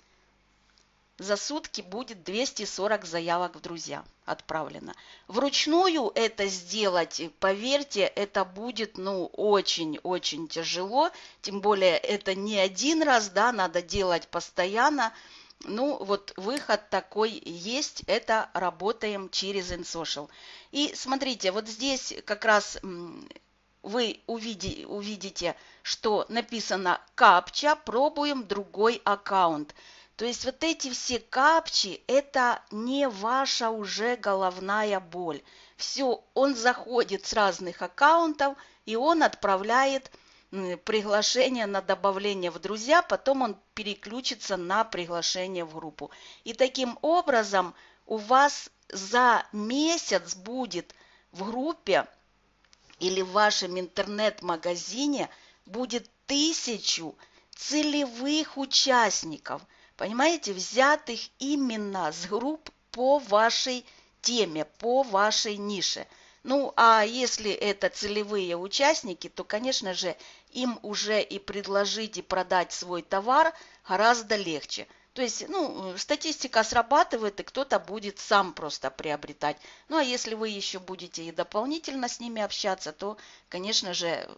За сутки будет 240 заявок в друзья отправлено. Вручную это сделать, поверьте, это будет, очень-очень тяжело. Тем более это не один раз, да, надо делать постоянно. Вот выход такой есть, это работаем через InSocial. И смотрите, вот здесь как раз вы увидите, что написано капча, пробуем другой аккаунт. То есть вот эти все капчи, это не ваша уже головная боль. Все, он заходит с разных аккаунтов, и он отправляет приглашение на добавление в друзья, потом он переключится на приглашение в группу. И таким образом у вас за месяц будет в группе или в вашем интернет-магазине будет 1000 целевых участников, понимаете, взятых именно с групп по вашей теме, по вашей нише. А если это целевые участники, то, конечно же, им уже и предложить, и продать свой товар гораздо легче. То есть, статистика срабатывает, и кто-то будет сам просто приобретать. А если вы еще будете и дополнительно с ними общаться, то, конечно же,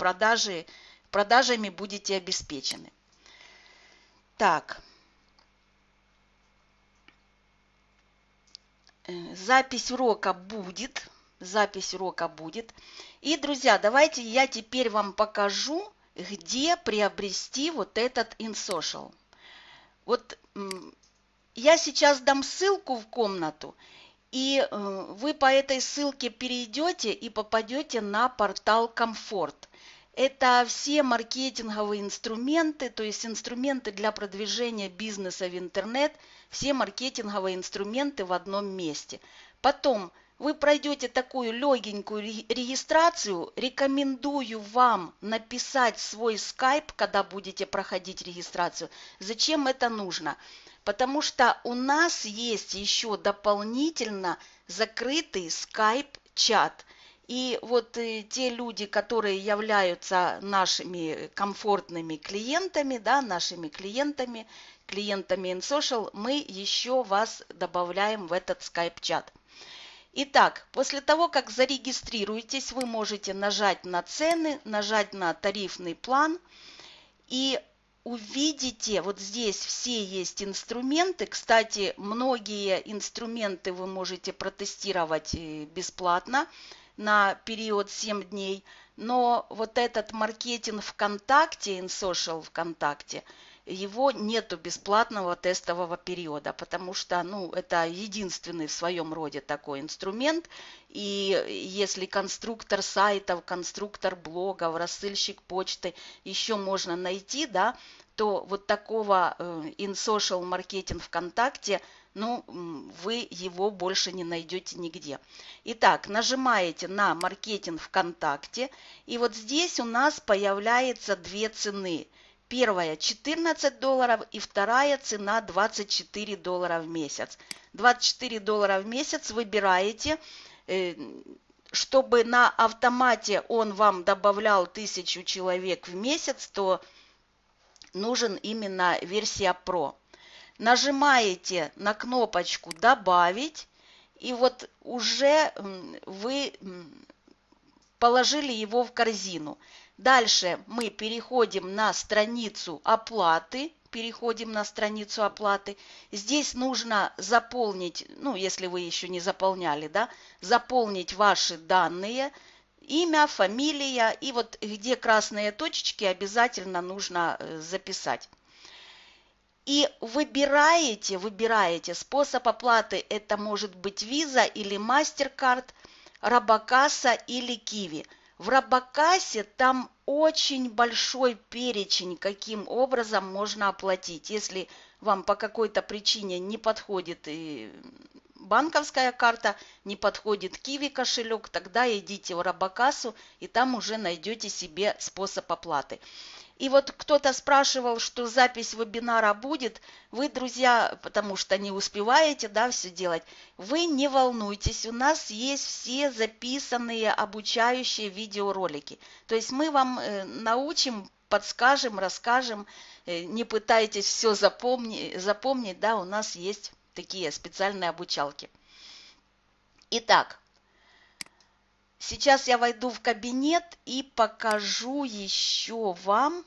продажами будете обеспечены. Так. Запись урока будет. И, друзья, давайте я теперь вам покажу, где приобрести вот этот InSocial. Вот я сейчас дам ссылку в комнату, и вы по этой ссылке перейдете и попадете на портал Комфорт. Это все маркетинговые инструменты, то есть инструменты для продвижения бизнеса в интернет, все маркетинговые инструменты в одном месте. Потом вы пройдете такую легенькую регистрацию. Рекомендую вам написать свой скайп, когда будете проходить регистрацию. Зачем это нужно? Потому что у нас есть еще дополнительно закрытый скайп-чат. И вот те люди, которые являются нашими комфортными клиентами, да, клиентами InSocial, мы еще вас добавляем в этот скайп-чат. Итак, после того, как зарегистрируетесь, вы можете нажать на цены, нажать на тарифный план, и увидите, вот здесь все есть инструменты. Кстати, многие инструменты вы можете протестировать бесплатно на период 7 дней. Но вот этот маркетинг ВКонтакте, InSocial ВКонтакте, его нету бесплатного тестового периода, потому что, ну, это единственный в своем роде такой инструмент. И если конструктор сайтов, конструктор блогов, рассылщик почты еще можно найти, да, то вот такого InSocial маркетинг ВКонтакте, ну, вы его больше не найдете нигде. Итак, нажимаете на маркетинг ВКонтакте, и вот здесь у нас появляется две цены. Первая $14 и вторая цена $24 в месяц. $24 в месяц выбираете, чтобы на автомате он вам добавлял 1000 человек в месяц, то нужен именно версия Pro. Нажимаете на кнопочку «Добавить», и вот уже вы положили его в корзину. Дальше мы переходим на страницу оплаты. Здесь нужно заполнить, ну, если вы еще не заполняли, да, заполнить ваши данные, имя, фамилия, и вот где красные точечки обязательно нужно записать. И выбираете способ оплаты, это может быть Visa или MasterCard, Робокасса или Киви. В Робокассе там очень большой перечень, каким образом можно оплатить. Если вам по какой-то причине не подходит банковская карта, не подходит Киви кошелек, тогда идите в Робокассу и там уже найдете себе способ оплаты. И вот кто-то спрашивал, что запись вебинара будет. Вы, друзья, потому что не успеваете, да, все делать, вы не волнуйтесь, у нас есть все записанные обучающие видеоролики. То есть мы вам научим, подскажем, расскажем, не пытайтесь все запомнить, да, у нас есть такие специальные обучалки. Итак, сейчас я войду в кабинет и покажу еще вам,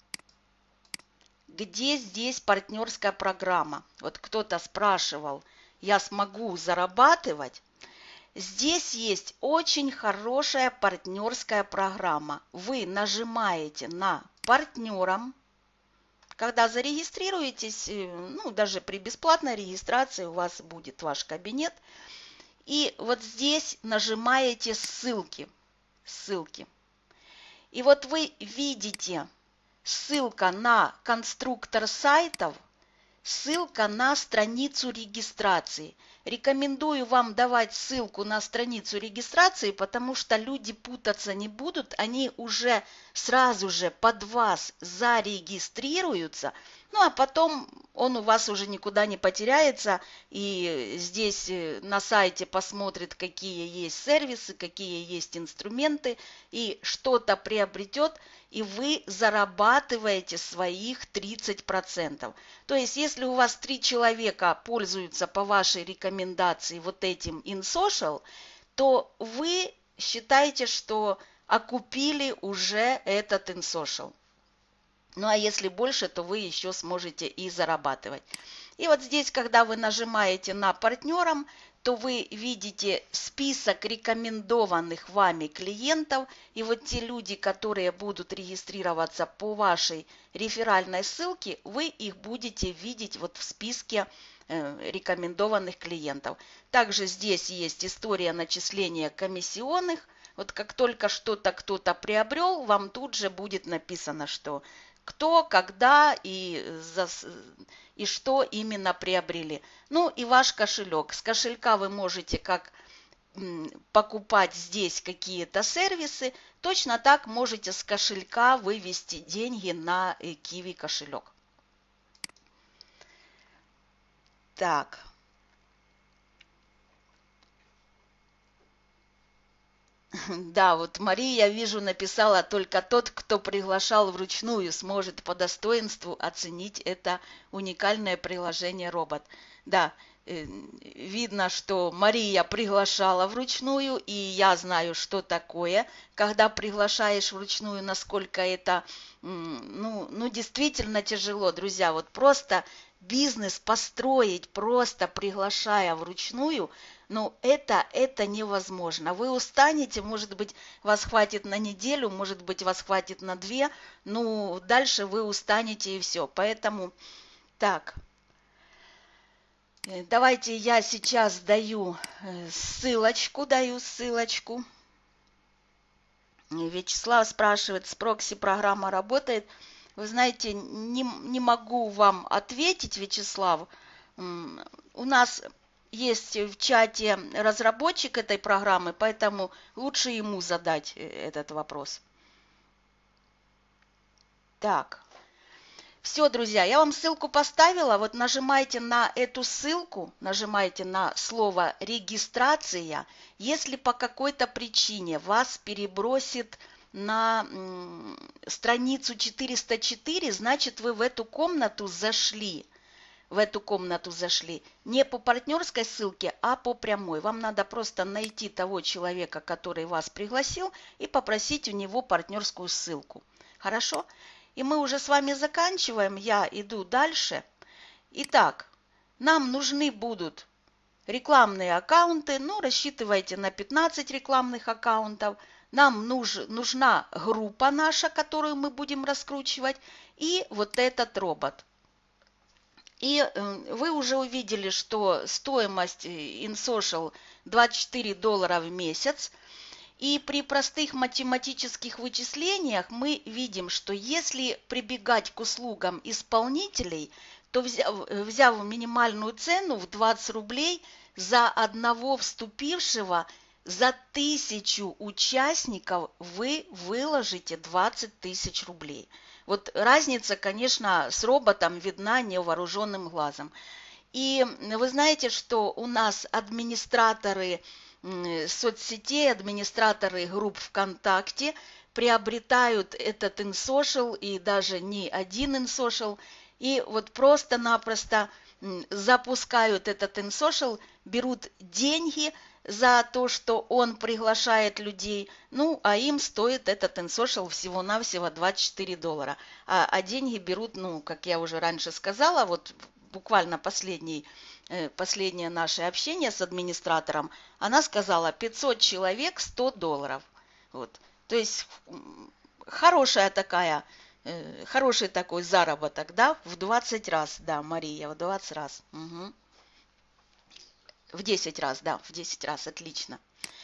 где здесь партнерская программа. Вот кто-то спрашивал, я смогу зарабатывать? Здесь есть очень хорошая партнерская программа. Вы нажимаете на партнерам. Когда зарегистрируетесь, ну, даже при бесплатной регистрации у вас будет ваш кабинет. И вот здесь нажимаете ссылки. И вот вы видите ссылка на конструктор сайтов, ссылка на страницу регистрации. Рекомендую вам давать ссылку на страницу регистрации, потому что люди путаться не будут, они уже сразу же под вас зарегистрируются, ну а потом он у вас уже никуда не потеряется, и здесь на сайте посмотрит, какие есть сервисы, какие есть инструменты, и что-то приобретет, и вы зарабатываете своих 30%. То есть, если у вас 3 человека пользуются по вашей рекомендации вот этим InSocial, то вы считаете, что окупили уже этот InSocial. Ну а если больше, то вы еще сможете и зарабатывать. И вот здесь, когда вы нажимаете на партнерам, то вы видите список рекомендованных вами клиентов. И вот те люди, которые будут регистрироваться по вашей реферальной ссылке, вы их будете видеть вот в списке рекомендованных клиентов. Также здесь есть история начисления комиссионных. Вот как только что-то кто-то приобрел, вам тут же будет написано, что кто, когда и что именно приобрели. Ну и ваш кошелек. С кошелька вы можете как покупать здесь какие-то сервисы, точно так можете с кошелька вывести деньги на Киви кошелек. Так. Да, вот Мария, вижу, написала, только тот, кто приглашал вручную, сможет по достоинству оценить это уникальное приложение робот. Да, видно, что Мария приглашала вручную, и я знаю, что такое, когда приглашаешь вручную, насколько это, ну, действительно тяжело, друзья. Вот просто бизнес построить, просто приглашая вручную, ну, это невозможно. Вы устанете, может быть, вас хватит на неделю, может быть, вас хватит на 2, ну, дальше вы устанете и все. Поэтому так. Давайте я сейчас даю ссылочку. Вячеслав спрашивает, с прокси программа работает. Вы знаете, не могу вам ответить, Вячеслав. У нас есть в чате разработчик этой программы, поэтому лучше ему задать этот вопрос. Так. Все, друзья, я вам ссылку поставила. Вот нажимайте на эту ссылку, нажимайте на слово «регистрация». Если по какой-то причине вас перебросит на страницу 404, значит, вы в эту комнату зашли. Не по партнерской ссылке, а по прямой. Вам надо просто найти того человека, который вас пригласил, и попросить у него партнерскую ссылку. Хорошо? И мы уже с вами заканчиваем. Я иду дальше. Итак, нам нужны будут рекламные аккаунты. Ну, рассчитывайте на 15 рекламных аккаунтов. Нам нужна группа наша, которую мы будем раскручивать. И вот этот робот. И вы уже увидели, что стоимость InSocial $24 в месяц. И при простых математических вычислениях мы видим, что если прибегать к услугам исполнителей, то взяв минимальную цену в 20 рублей за одного вступившего, за 1000 участников вы выложите 20 тысяч рублей. Вот разница, конечно, с роботом видна невооруженным глазом. И вы знаете, что у нас администраторы соцсетей, администраторы групп ВКонтакте приобретают этот InSocial и даже не один InSocial, и вот просто-напросто запускают этот InSocial, берут деньги за то, что он приглашает людей, ну, а им стоит этот InSocial всего-навсего $24. А деньги берут, ну, как я уже раньше сказала, вот буквально последнее наше общение с администратором, она сказала 500 человек $100. Вот. То есть хороший такой заработок, да, в 20 раз, да, Мария, в 20 раз. Угу. В 10 раз, да, в 10 раз, отлично.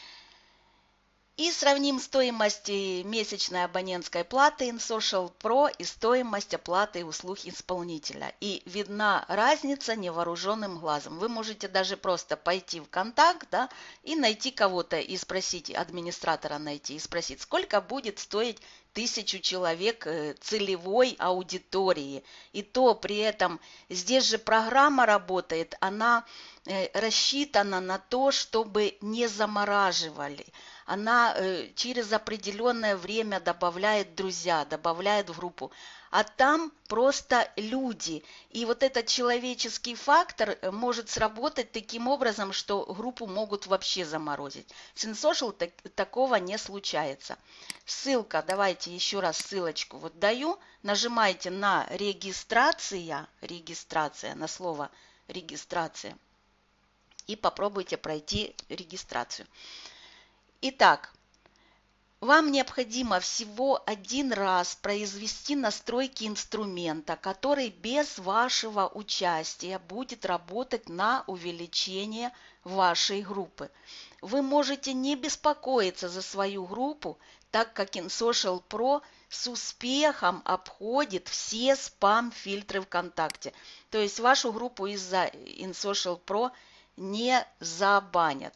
И сравним стоимость месячной абонентской платы InSocial Pro и стоимость оплаты услуг исполнителя. И видна разница невооруженным глазом. Вы можете даже просто пойти в контакт, да, и найти кого-то и спросить, администратора найти, и спросить, сколько будет стоить 1000 человек целевой аудитории. И то при этом здесь же программа работает, она рассчитана на то, чтобы не замораживали. Она через определенное время добавляет друзья, добавляет в группу. А там просто люди. И вот этот человеческий фактор может сработать таким образом, что группу могут вообще заморозить. С InSocial такого не случается. Ссылка, давайте еще раз ссылочку вот даю. Нажимайте на регистрация, на слово регистрация. И попробуйте пройти регистрацию. Итак, вам необходимо всего один раз произвести настройки инструмента, который без вашего участия будет работать на увеличение вашей группы. Вы можете не беспокоиться за свою группу, так как InSocial Pro с успехом обходит все спам-фильтры ВКонтакте. То есть вашу группу из-за InSocial Pro не забанят.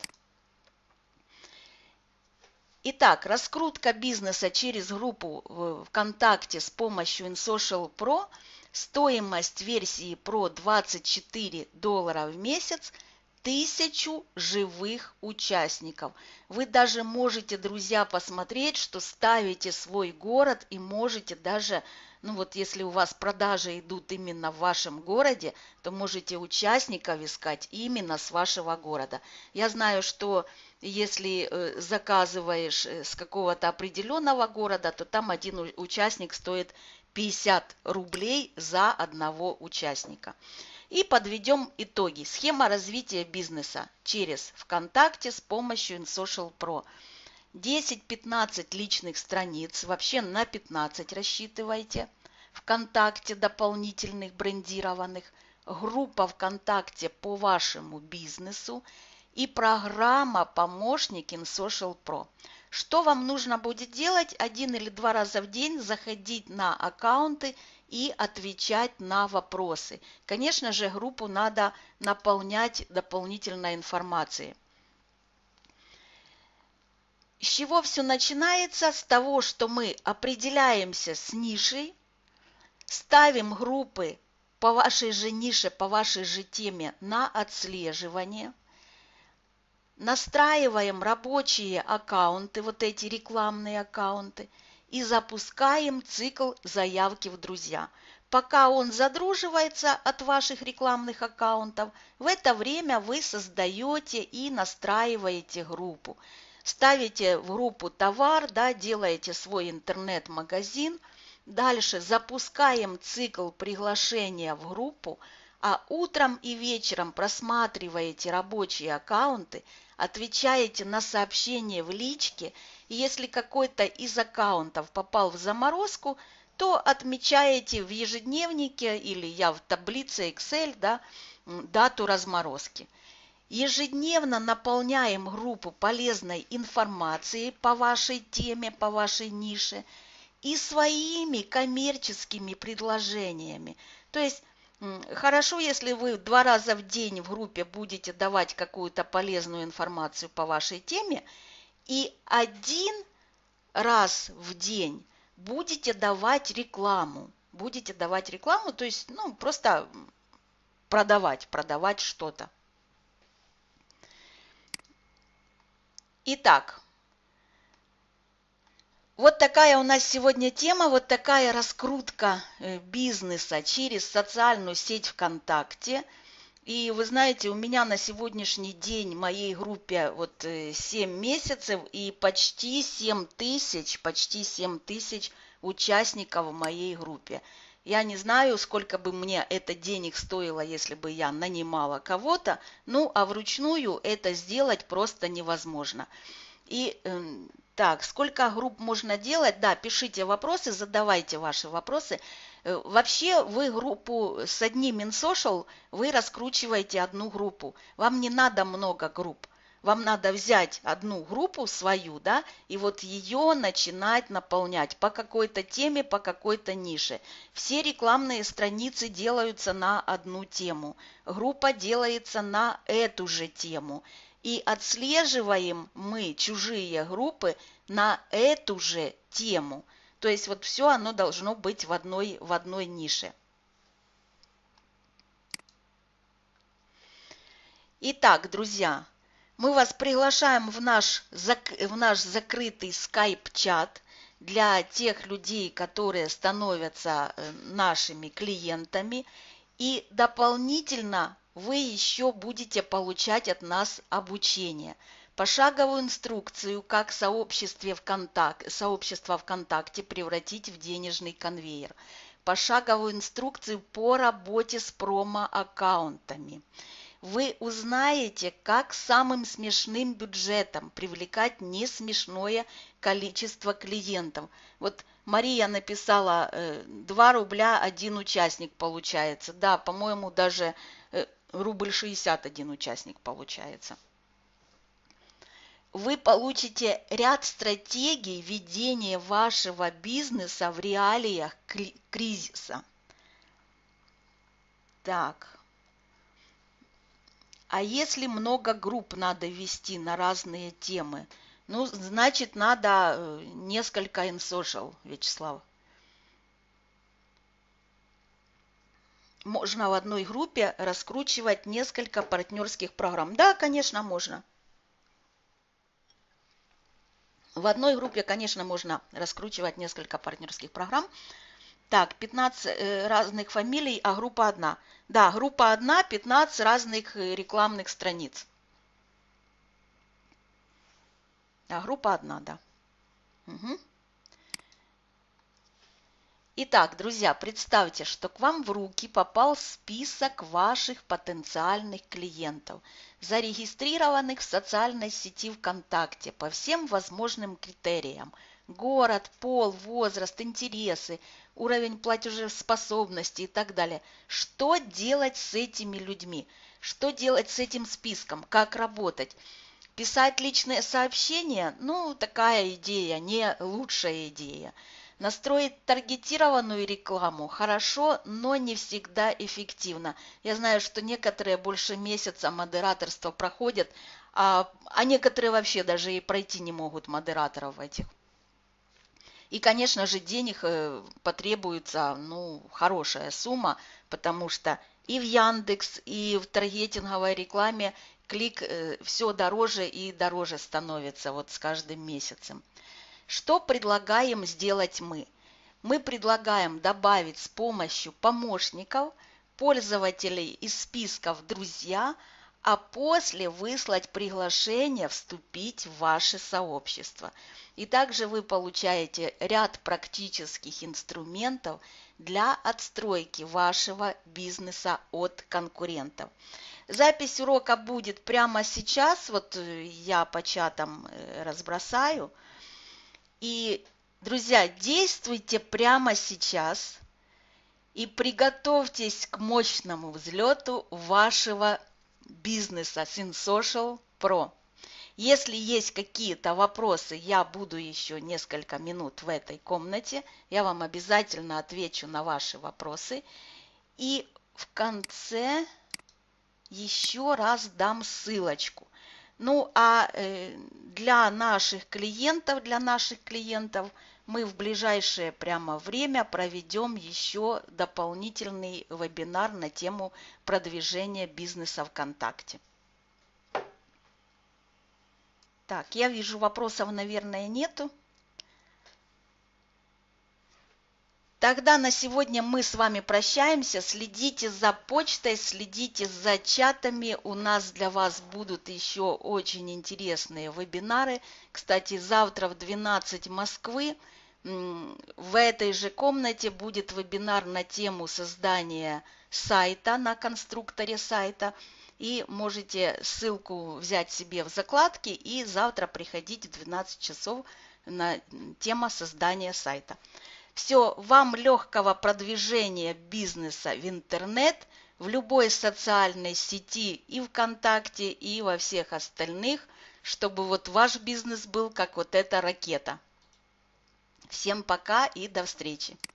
Итак, раскрутка бизнеса через группу ВКонтакте с помощью InSocial Pro. Стоимость версии Pro $24 в месяц, 1000 живых участников. Вы даже можете, друзья, посмотреть, что ставите свой город и можете даже Ну вот если у вас продажи идут именно в вашем городе, то можете участников искать именно с вашего города. Я знаю, что если заказываешь с какого-то определенного города, то там один участник стоит 50 рублей за одного участника. И подведем итоги. Схема развития бизнеса через ВКонтакте с помощью InSocial Pro. 10-15 личных страниц, вообще на 15 рассчитывайте. ВКонтакте дополнительных брендированных, группа ВКонтакте по вашему бизнесу и программа «Помощник InSocial Pro». Что вам нужно будет делать? 1 или 2 раза в день заходить на аккаунты и отвечать на вопросы. Конечно же, группу надо наполнять дополнительной информацией. С чего все начинается? С того, что мы определяемся с нишей, ставим группы по вашей же нише, по вашей же теме на отслеживание, настраиваем рабочие аккаунты, вот эти рекламные аккаунты, и запускаем цикл заявки в друзья. Пока он задруживается от ваших рекламных аккаунтов, в это время вы создаете и настраиваете группу. Ставите в группу товар, да, делаете свой интернет-магазин. Дальше запускаем цикл приглашения в группу, а утром и вечером просматриваете рабочие аккаунты, отвечаете на сообщения в личке, и если какой-то из аккаунтов попал в заморозку, то отмечаете в ежедневнике или я в таблице Excel, да, дату разморозки. Ежедневно наполняем группу полезной информацией по вашей теме, по вашей нише и своими коммерческими предложениями. То есть хорошо, если вы 2 раза в день в группе будете давать какую-то полезную информацию по вашей теме, и 1 раз в день будете давать рекламу. Будете давать рекламу, то есть просто продавать что-то. Итак, вот такая у нас сегодня тема, вот такая раскрутка бизнеса через социальную сеть ВКонтакте. И вы знаете, у меня на сегодняшний день в моей группе 7 месяцев и почти 7 тысяч участников в моей группе. Я не знаю, сколько бы мне это денег стоило, если бы я нанимала кого-то, а вручную это сделать просто невозможно. И так, сколько групп можно делать? Да, пишите вопросы, задавайте ваши вопросы. Вообще вы группу с одним InSocial, вы раскручиваете одну группу. Вам не надо много групп. Вам надо взять одну группу свою, да, и вот ее начинать наполнять по какой-то теме, по какой-то нише. Все рекламные страницы делаются на одну тему. Группа делается на эту же тему. И отслеживаем мы чужие группы на эту же тему. То есть вот все оно должно быть в одной нише. Итак, друзья, мы вас приглашаем в наш закрытый скайп-чат для тех людей, которые становятся нашими клиентами. И дополнительно вы еще будете получать от нас обучение. Пошаговую инструкцию, как сообщество ВКонтакте превратить в денежный конвейер. Пошаговую инструкцию по работе с промо-аккаунтами. Вы узнаете, как самым смешным бюджетом привлекать несмешное количество клиентов. Вот Мария написала 2 рубля 1 участник получается. Да, по-моему, даже рубль 60 1 участник получается. Вы получите ряд стратегий ведения вашего бизнеса в реалиях кризиса. Так. А если много групп надо вести на разные темы, значит, надо несколько InSocial, Вячеслав. Можно в одной группе раскручивать несколько партнерских программ. Да, конечно, можно. В одной группе, конечно, можно раскручивать несколько партнерских программ. Так, 15 разных фамилий, а группа одна. Да, группа одна, 15 разных рекламных страниц. А группа одна, да. Угу. Итак, друзья, представьте, что к вам в руки попал список ваших потенциальных клиентов, зарегистрированных в социальной сети ВКонтакте по всем возможным критериям. Город, пол, возраст, интересы, уровень платежеспособности и так далее. Что делать с этими людьми? Что делать с этим списком? Как работать? Писать личные сообщения? Ну, такая идея, не лучшая идея. Настроить таргетированную рекламу хорошо, но не всегда эффективно. Я знаю, что некоторые больше месяца модераторство проходят, а некоторые вообще даже и пройти не могут модераторов этих. И, конечно же, денег потребуется, ну, хорошая сумма, потому что и в Яндекс, и в таргетинговой рекламе клик все дороже и дороже становится вот с каждым месяцем. Что предлагаем сделать мы? Мы предлагаем добавить с помощью помощников пользователей из списков «Друзья», а после выслать приглашение вступить в ваше сообщество. И также вы получаете ряд практических инструментов для отстройки вашего бизнеса от конкурентов. Запись урока будет прямо сейчас, вот я по чатам разбросаю. И, друзья, действуйте прямо сейчас и приготовьтесь к мощному взлету вашего бизнеса SynSocial Pro. Если есть какие-то вопросы, я буду еще несколько минут в этой комнате. Я вам обязательно отвечу на ваши вопросы. И в конце еще раз дам ссылочку. Ну, а для наших клиентов мы в ближайшее прямо время проведем еще дополнительный вебинар на тему продвижения бизнеса ВКонтакте. Так, я вижу, вопросов, наверное, нету. Тогда на сегодня мы с вами прощаемся. Следите за почтой, следите за чатами. У нас для вас будут еще очень интересные вебинары. Кстати, завтра в 12 Москвы в этой же комнате будет вебинар на тему создания сайта, на конструкторе сайта. И можете ссылку взять себе в закладки и завтра приходить в 12 часов на тему создания сайта. Все, вам легкого продвижения бизнеса в интернет, в любой социальной сети и ВКонтакте, и во всех остальных, чтобы вот ваш бизнес был как вот эта ракета. Всем пока и до встречи.